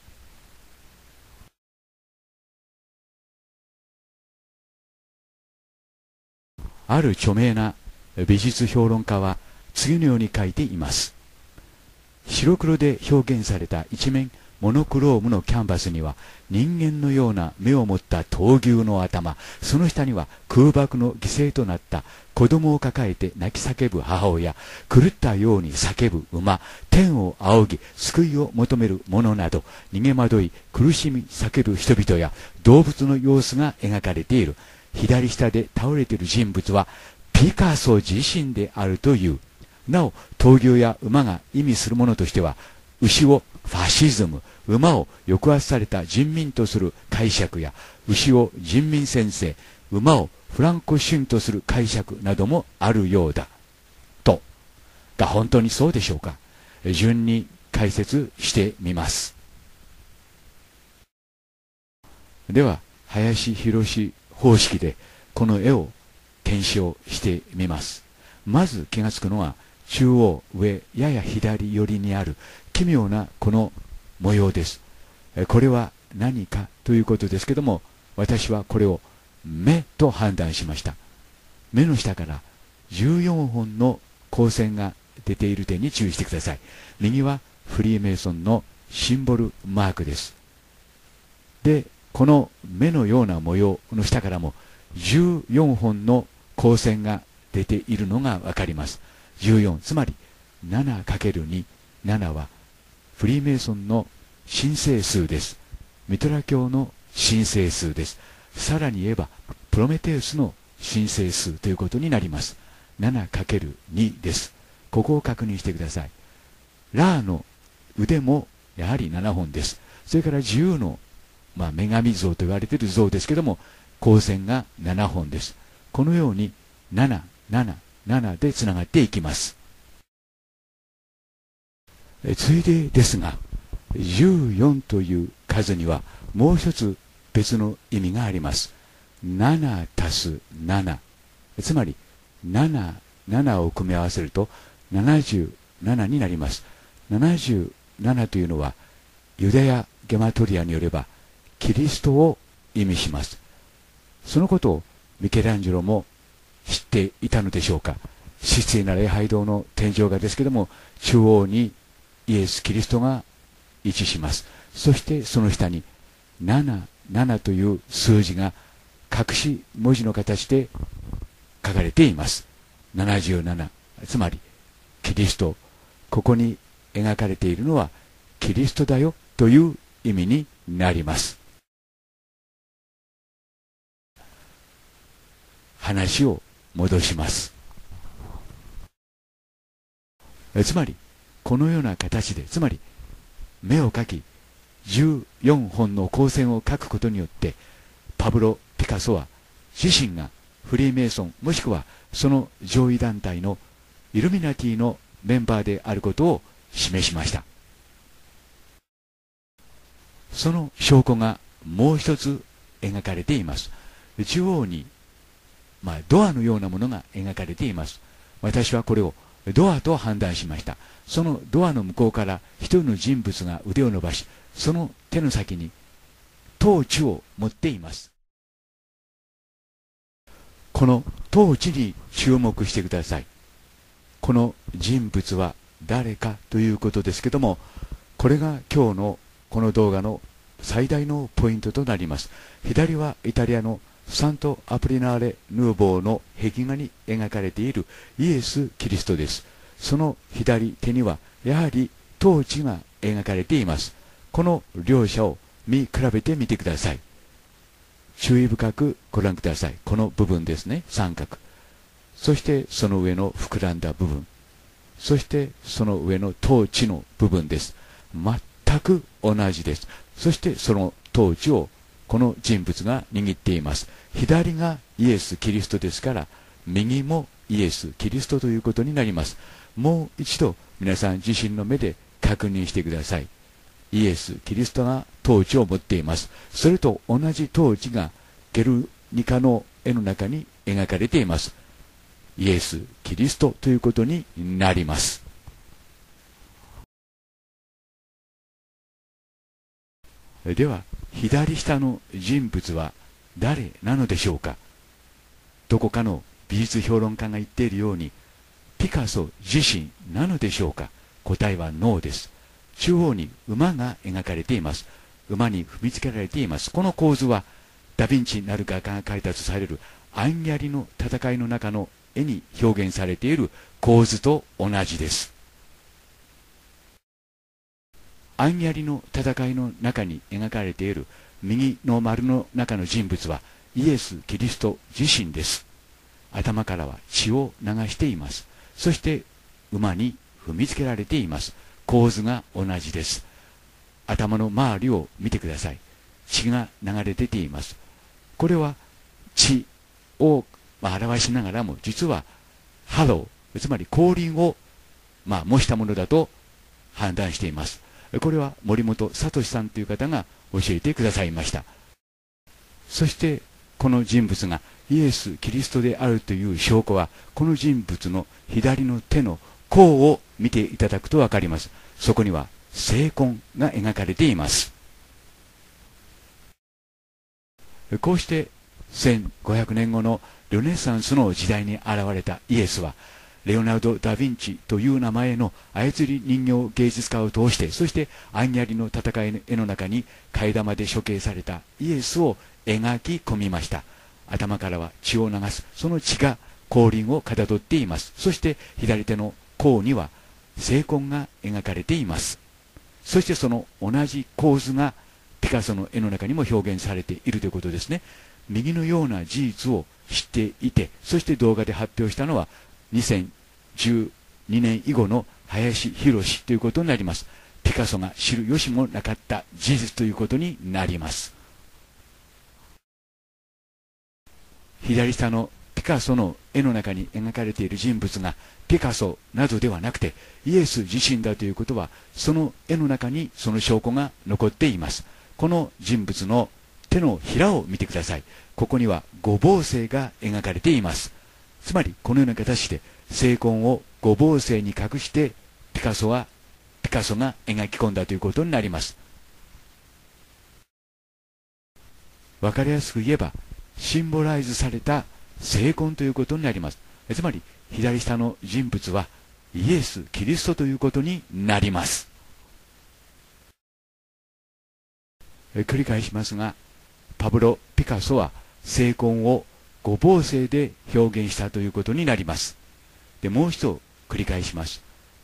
ある著名な美術評論家は次のように書いています。白黒で表現された一面モノクロームのキャンバスには人間のような目を持った闘牛の頭、その下には空爆の犠牲となった子供を抱えて泣き叫ぶ母親、狂ったように叫ぶ馬、天を仰ぎ救いを求める者など、逃げ惑い苦しみ叫ぶ人々や動物の様子が描かれている。左下で倒れている人物はピカソ自身であるという。なお、闘牛や馬が意味するものとしては、牛をファシズム、馬を抑圧された人民とする解釈や、牛を人民先生、馬をフランコ主義とする解釈などもあるようだ。と。が本当にそうでしょうか。順に解説してみます。では、林博方式でこの絵を検証してみます。まず気がつくのは、中央上やや左寄りにある奇妙なこの模様です。これは何かということですけども、私はこれを目と判断しました。目の下から14本の光線が出ている点に注意してください。右はフリーメイソンのシンボルマークです。で、この目のような模様の下からも14本の光線が出ているのがわかります。14、つまり 7×2、7はフリーメイソンの神聖数です。ミトラ教の神聖数です。さらに言えばプロメテウスの神聖数ということになります。7×2 です。ここを確認してください。ラーの腕もやはり7本です。それから10の女神像と言われている像ですけども、光線が7本です。このように7、7、7でつながっていきます。ついでですが、14という数にはもう一つ別の意味があります。7足す7。つまり7 7を組み合わせると77になります。77というのはユダヤゲマトリアによればキリストを意味します。そのことをミケランジェロも知っていたのでしょうか。質素な礼拝堂の天井画ですけども、中央にイエス・キリストが位置します。そしてその下に77という数字が隠し文字の形で書かれています。77、つまりキリスト、ここに描かれているのはキリストだよという意味になります。話を戻します。つまりこのような形で、つまり目を描き14本の光線を描くことによって、パブロ・ピカソは自身がフリーメイソンもしくはその上位団体のイルミナティのメンバーであることを示しました。その証拠がもう一つ描かれています。中央に、ドアのようなものが描かれています。私はこれをドアと判断しました。そのドアの向こうから一人の人物が腕を伸ばし、その手の先にトーチを持っています。このトーチに注目してください。この人物は誰かということですけども、これが今日のこの動画の最大のポイントとなります。左はイタリアのサント・アプリナーレ・ヌーボーの壁画に描かれているイエス・キリストです。その左手にはやはりトーチが描かれています。この両者を見比べてみてください。注意深くご覧ください。この部分ですね、三角。そしてその上の膨らんだ部分。そしてその上のトーチの部分です。全く同じです。そしてそのトーチをこの人物が握っています。左がイエス・キリストですから、右もイエス・キリストということになります。もう一度皆さん自身の目で確認してください。イエス・キリストがトーチを持っています。それと同じトーチがゲルニカの絵の中に描かれています。イエス・キリストということになります。では左下の人物は誰なのでしょうか。どこかの美術評論家が言っているように、ピカソ自身なのでしょうか。答えはノーです。中央に馬が描かれています。馬に踏みつけられています。この構図はダ・ヴィンチなる画家が描いたとされるアンギャリの戦いの中の絵に表現されている構図と同じです。アンギャリの戦いの中に描かれている右の丸の中の人物はイエス・キリスト自身です。頭からは血を流しています。そして馬に踏みつけられています。構図が同じです。頭の周りを見てください。血が流れ出ています。これは血を表しながらも、実はハロー、つまり降臨を模したものだと判断しています。これは森本聡さんという方が教えてくださいました。そしてこの人物がイエス・キリストであるという証拠は、この人物の左の手の甲を見ていただくと分かります。そこには聖痕が描かれています。こうして1500年後のルネサンスの時代に現れたイエスは、レオナルド・ダ・ヴィンチという名前の操り人形芸術家を通して、そしてアンギャリの戦いの絵の中に替え玉で処刑されたイエスを描き込みました。頭からは血を流す。その血が降臨をかたどっています。そして左手の甲には聖痕が描かれています。そしてその同じ構図がピカソの絵の中にも表現されているということですね。右のような事実を知っていて、そして動画で発表したのは2012年以後の林博ということになります。ピカソが知る由もなかった事実ということになります。左下のピカソの絵の中に描かれている人物がピカソなどではなくてイエス自身だということは、その絵の中にその証拠が残っています。この人物の手のひらを見てください。ここには五芒星が描かれています。 つまりこのような形で精魂を五芒星に隠してピカソが描き込んだということになります。わかりやすく言えばシンボライズされた精魂ということになります。つまり左下の人物はイエス・キリストということになります。繰り返しますが、パブロ・ピカソは精魂を五芒星で表現したということになります。で、もう一度繰り返します。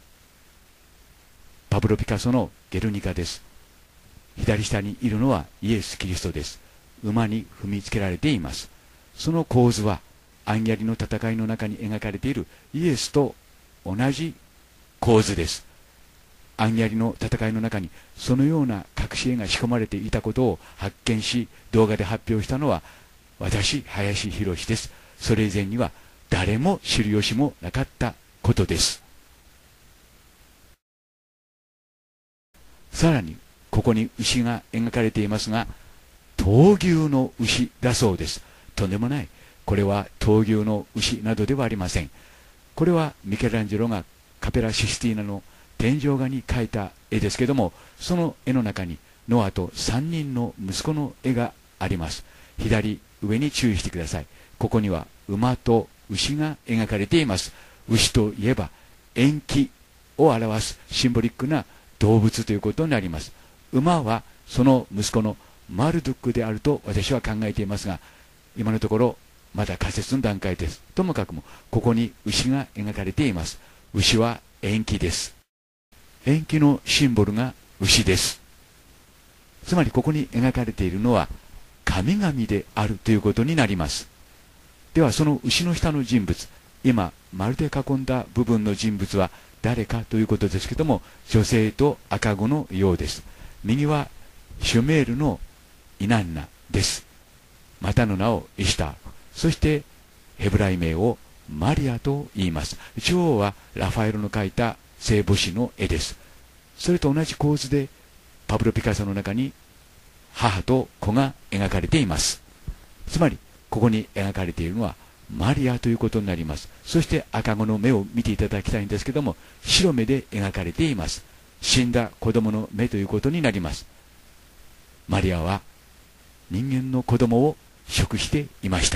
パブロ・ピカソのゲルニカです。左下にいるのはイエス・キリストです。馬に踏みつけられています。その構図はアンギャリの戦いの中に描かれているイエスと同じ構図です。アンギャリの戦いの中にそのような隠し絵が仕込まれていたことを発見し、動画で発表したのは私、林博です。それ以前には誰も知る由もなかったことです。さらにここに牛が描かれていますが、闘牛の牛だそうです。とんでもない。これは闘牛の牛などではありません。これはミケランジェロがカペラ・システィーナの天井画に描いた絵ですけども、その絵の中にノアと3人の息子の絵があります。左上に注意してください。ここには馬と牛が描かれています。牛といえば延期を表すシンボリックな動物ということになります。馬はその息子のマルドゥックであると私は考えていますが、今のところまだ仮説の段階です。ともかくもここに牛が描かれています。牛は延期です。延期のシンボルが牛です。つまりここに描かれているのは神々であるということになります。ではその牛の下の人物、今丸で囲んだ部分の人物は誰かということですけども、女性と赤子のようです。右はシュメールのイナンナです。またの名をイシュタール、そしてヘブライ名をマリアと言います。中央はラファエロの描いた聖母子の絵です。それと同じ構図でパブロ・ピカソの中に母と子が描かれています。つまりここに描かれているのはマリアということになります。そして赤子の目を見ていただきたいんですけども、白目で描かれています。死んだ子供の目ということになります。マリアは人間の子供を食していました。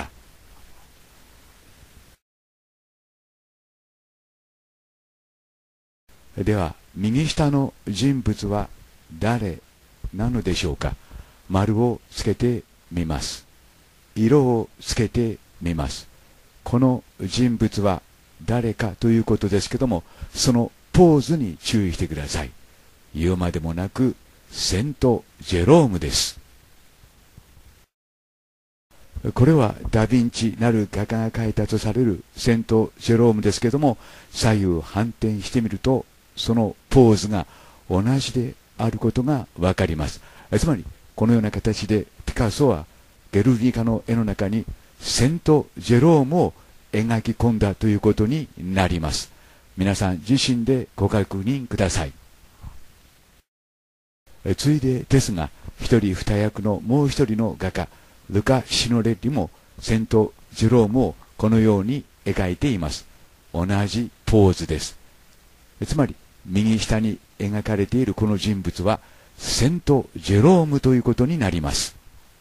では右下の人物は誰なのでしょうか。丸をつけてみます。色をつけてみます。この人物は誰かということですけども、そのポーズに注意してください。言うまでもなくセント・ジェロームです。これはダ・ヴィンチなる画家が描いたとされるセント・ジェロームですけども、左右反転してみるとそのポーズが同じであることがわかります。つまりこのような形でピカソはゲルニカの絵の中にセント・ジェロームを描き込んだということになります。皆さん自身でご確認ください。ついでですが、一人二役のもう一人の画家ルカ・シノレッリもセント・ジェロームをこのように描いています。同じポーズです。つまり右下に描かれているこの人物はセント・ジェロームということになります。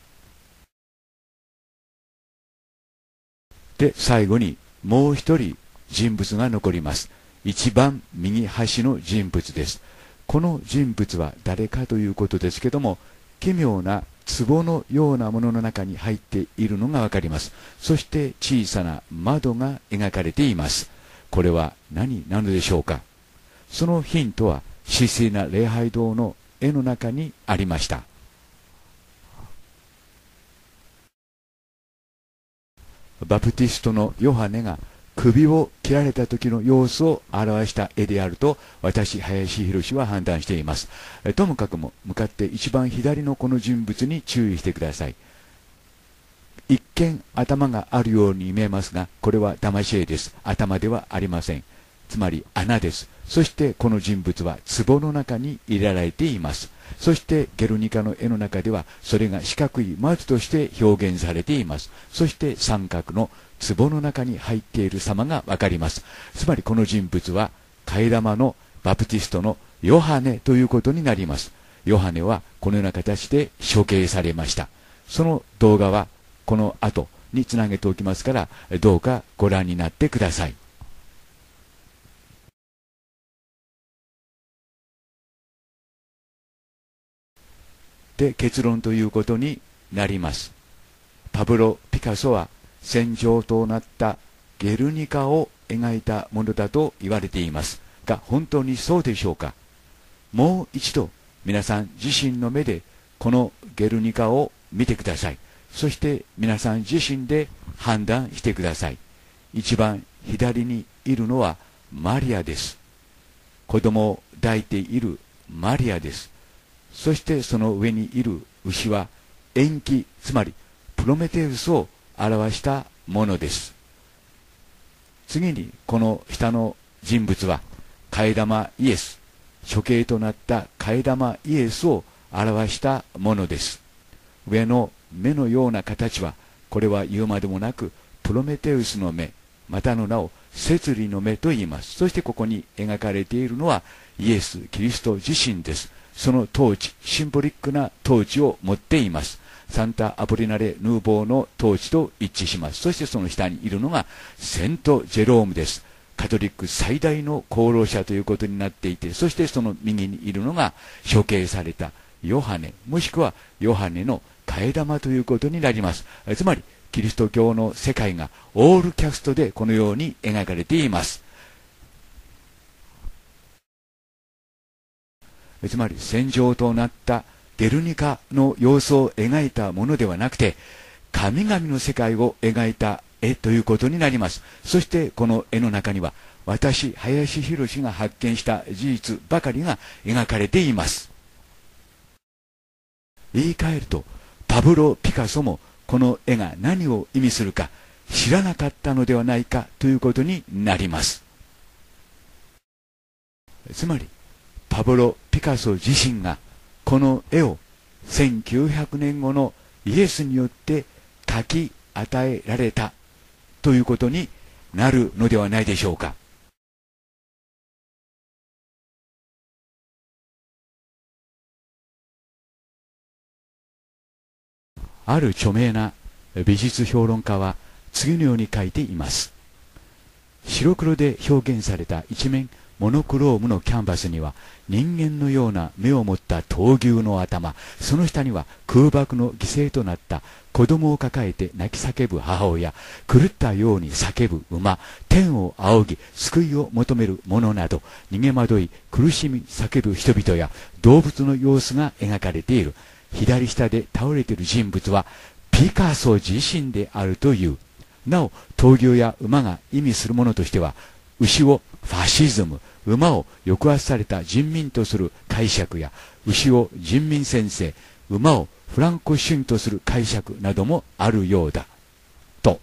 で、最後にもう一人人物が残ります。一番右端の人物です。この人物は誰かということですけども、奇妙な壺のようなものの中に入っているのがわかります。そして小さな窓が描かれています。これは何なのでしょうか。そのヒントは神聖な礼拝堂の絵の中にありました。バプティストのヨハネが首を切られた時の様子を表した絵であると私、林博は判断しています。ともかくも向かって一番左のこの人物に注意してください。一見頭があるように見えますが、これは魂絵です。頭ではありません。つまり穴です。そしてこの人物は壺の中に入れられています。 そしてゲルニカの絵の中ではそれが四角い松として表現されています。そして三角の壺の中に入っている様がわかります。つまりこの人物は替え玉のバプティストのヨハネということになります。ヨハネはこのような形で処刑されました。その動画はこの後につなげておきますから、どうかご覧になってください。で、結論ということになります。パブロ・ピカソは戦場となったゲルニカを描いたものだと言われていますが、本当にそうでしょうか。もう一度皆さん自身の目でこのゲルニカを見てください。そして皆さん自身で判断してください。一番左にいるのはマリアです。子供を抱いているマリアです。そしてその上にいる牛は延期、つまりプロメテウスを表したものです。次にこの下の人物は替え玉イエス、処刑となった替え玉イエスを表したものです。上の目のような形は、これは言うまでもなくプロメテウスの目、またの名を摂理の目と言います。そしてここに描かれているのはイエス・キリスト自身です。その統治、シンボリックな統治を持っています。サンタ・アポリナレ・ヌーボーの統治と一致します。そしてその下にいるのがセント・ジェロームです。カトリック最大の功労者ということになっていて、そしてその右にいるのが処刑されたヨハネ、もしくはヨハネの替え玉ということになります。つまりキリスト教の世界がオールキャストでこのように描かれています。つまり戦場となったゲルニカの様子を描いたものではなくて、神々の世界を描いた絵ということになります。そしてこの絵の中には私、林博が発見した事実ばかりが描かれています。言い換えると、パブロ・ピカソもこの絵が何を意味するか知らなかったのではないかということになります。つまりパブロ・ピカソ自身がこの絵を1900年後のイエスによって描き与えられたということになるのではないでしょうか。ある著名な美術評論家は次のように書いています。白黒で表現された一面モノクロームのキャンバスには人間のような目を持った闘牛の頭、その下には空爆の犠牲となった子供を抱えて泣き叫ぶ母親、狂ったように叫ぶ馬、天を仰ぎ救いを求める者など、逃げ惑い苦しみ叫ぶ人々や動物の様子が描かれている。左下で倒れている人物はピカソ自身であるという。なお闘牛や馬が意味するものとしては、牛をファシズム、馬を抑圧された人民とする解釈や、牛を人民先生、馬をフランコ主義とする解釈などもあるようだと。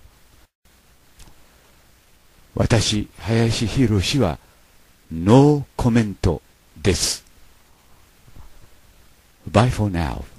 私、林博はノーコメントです。Bye for now.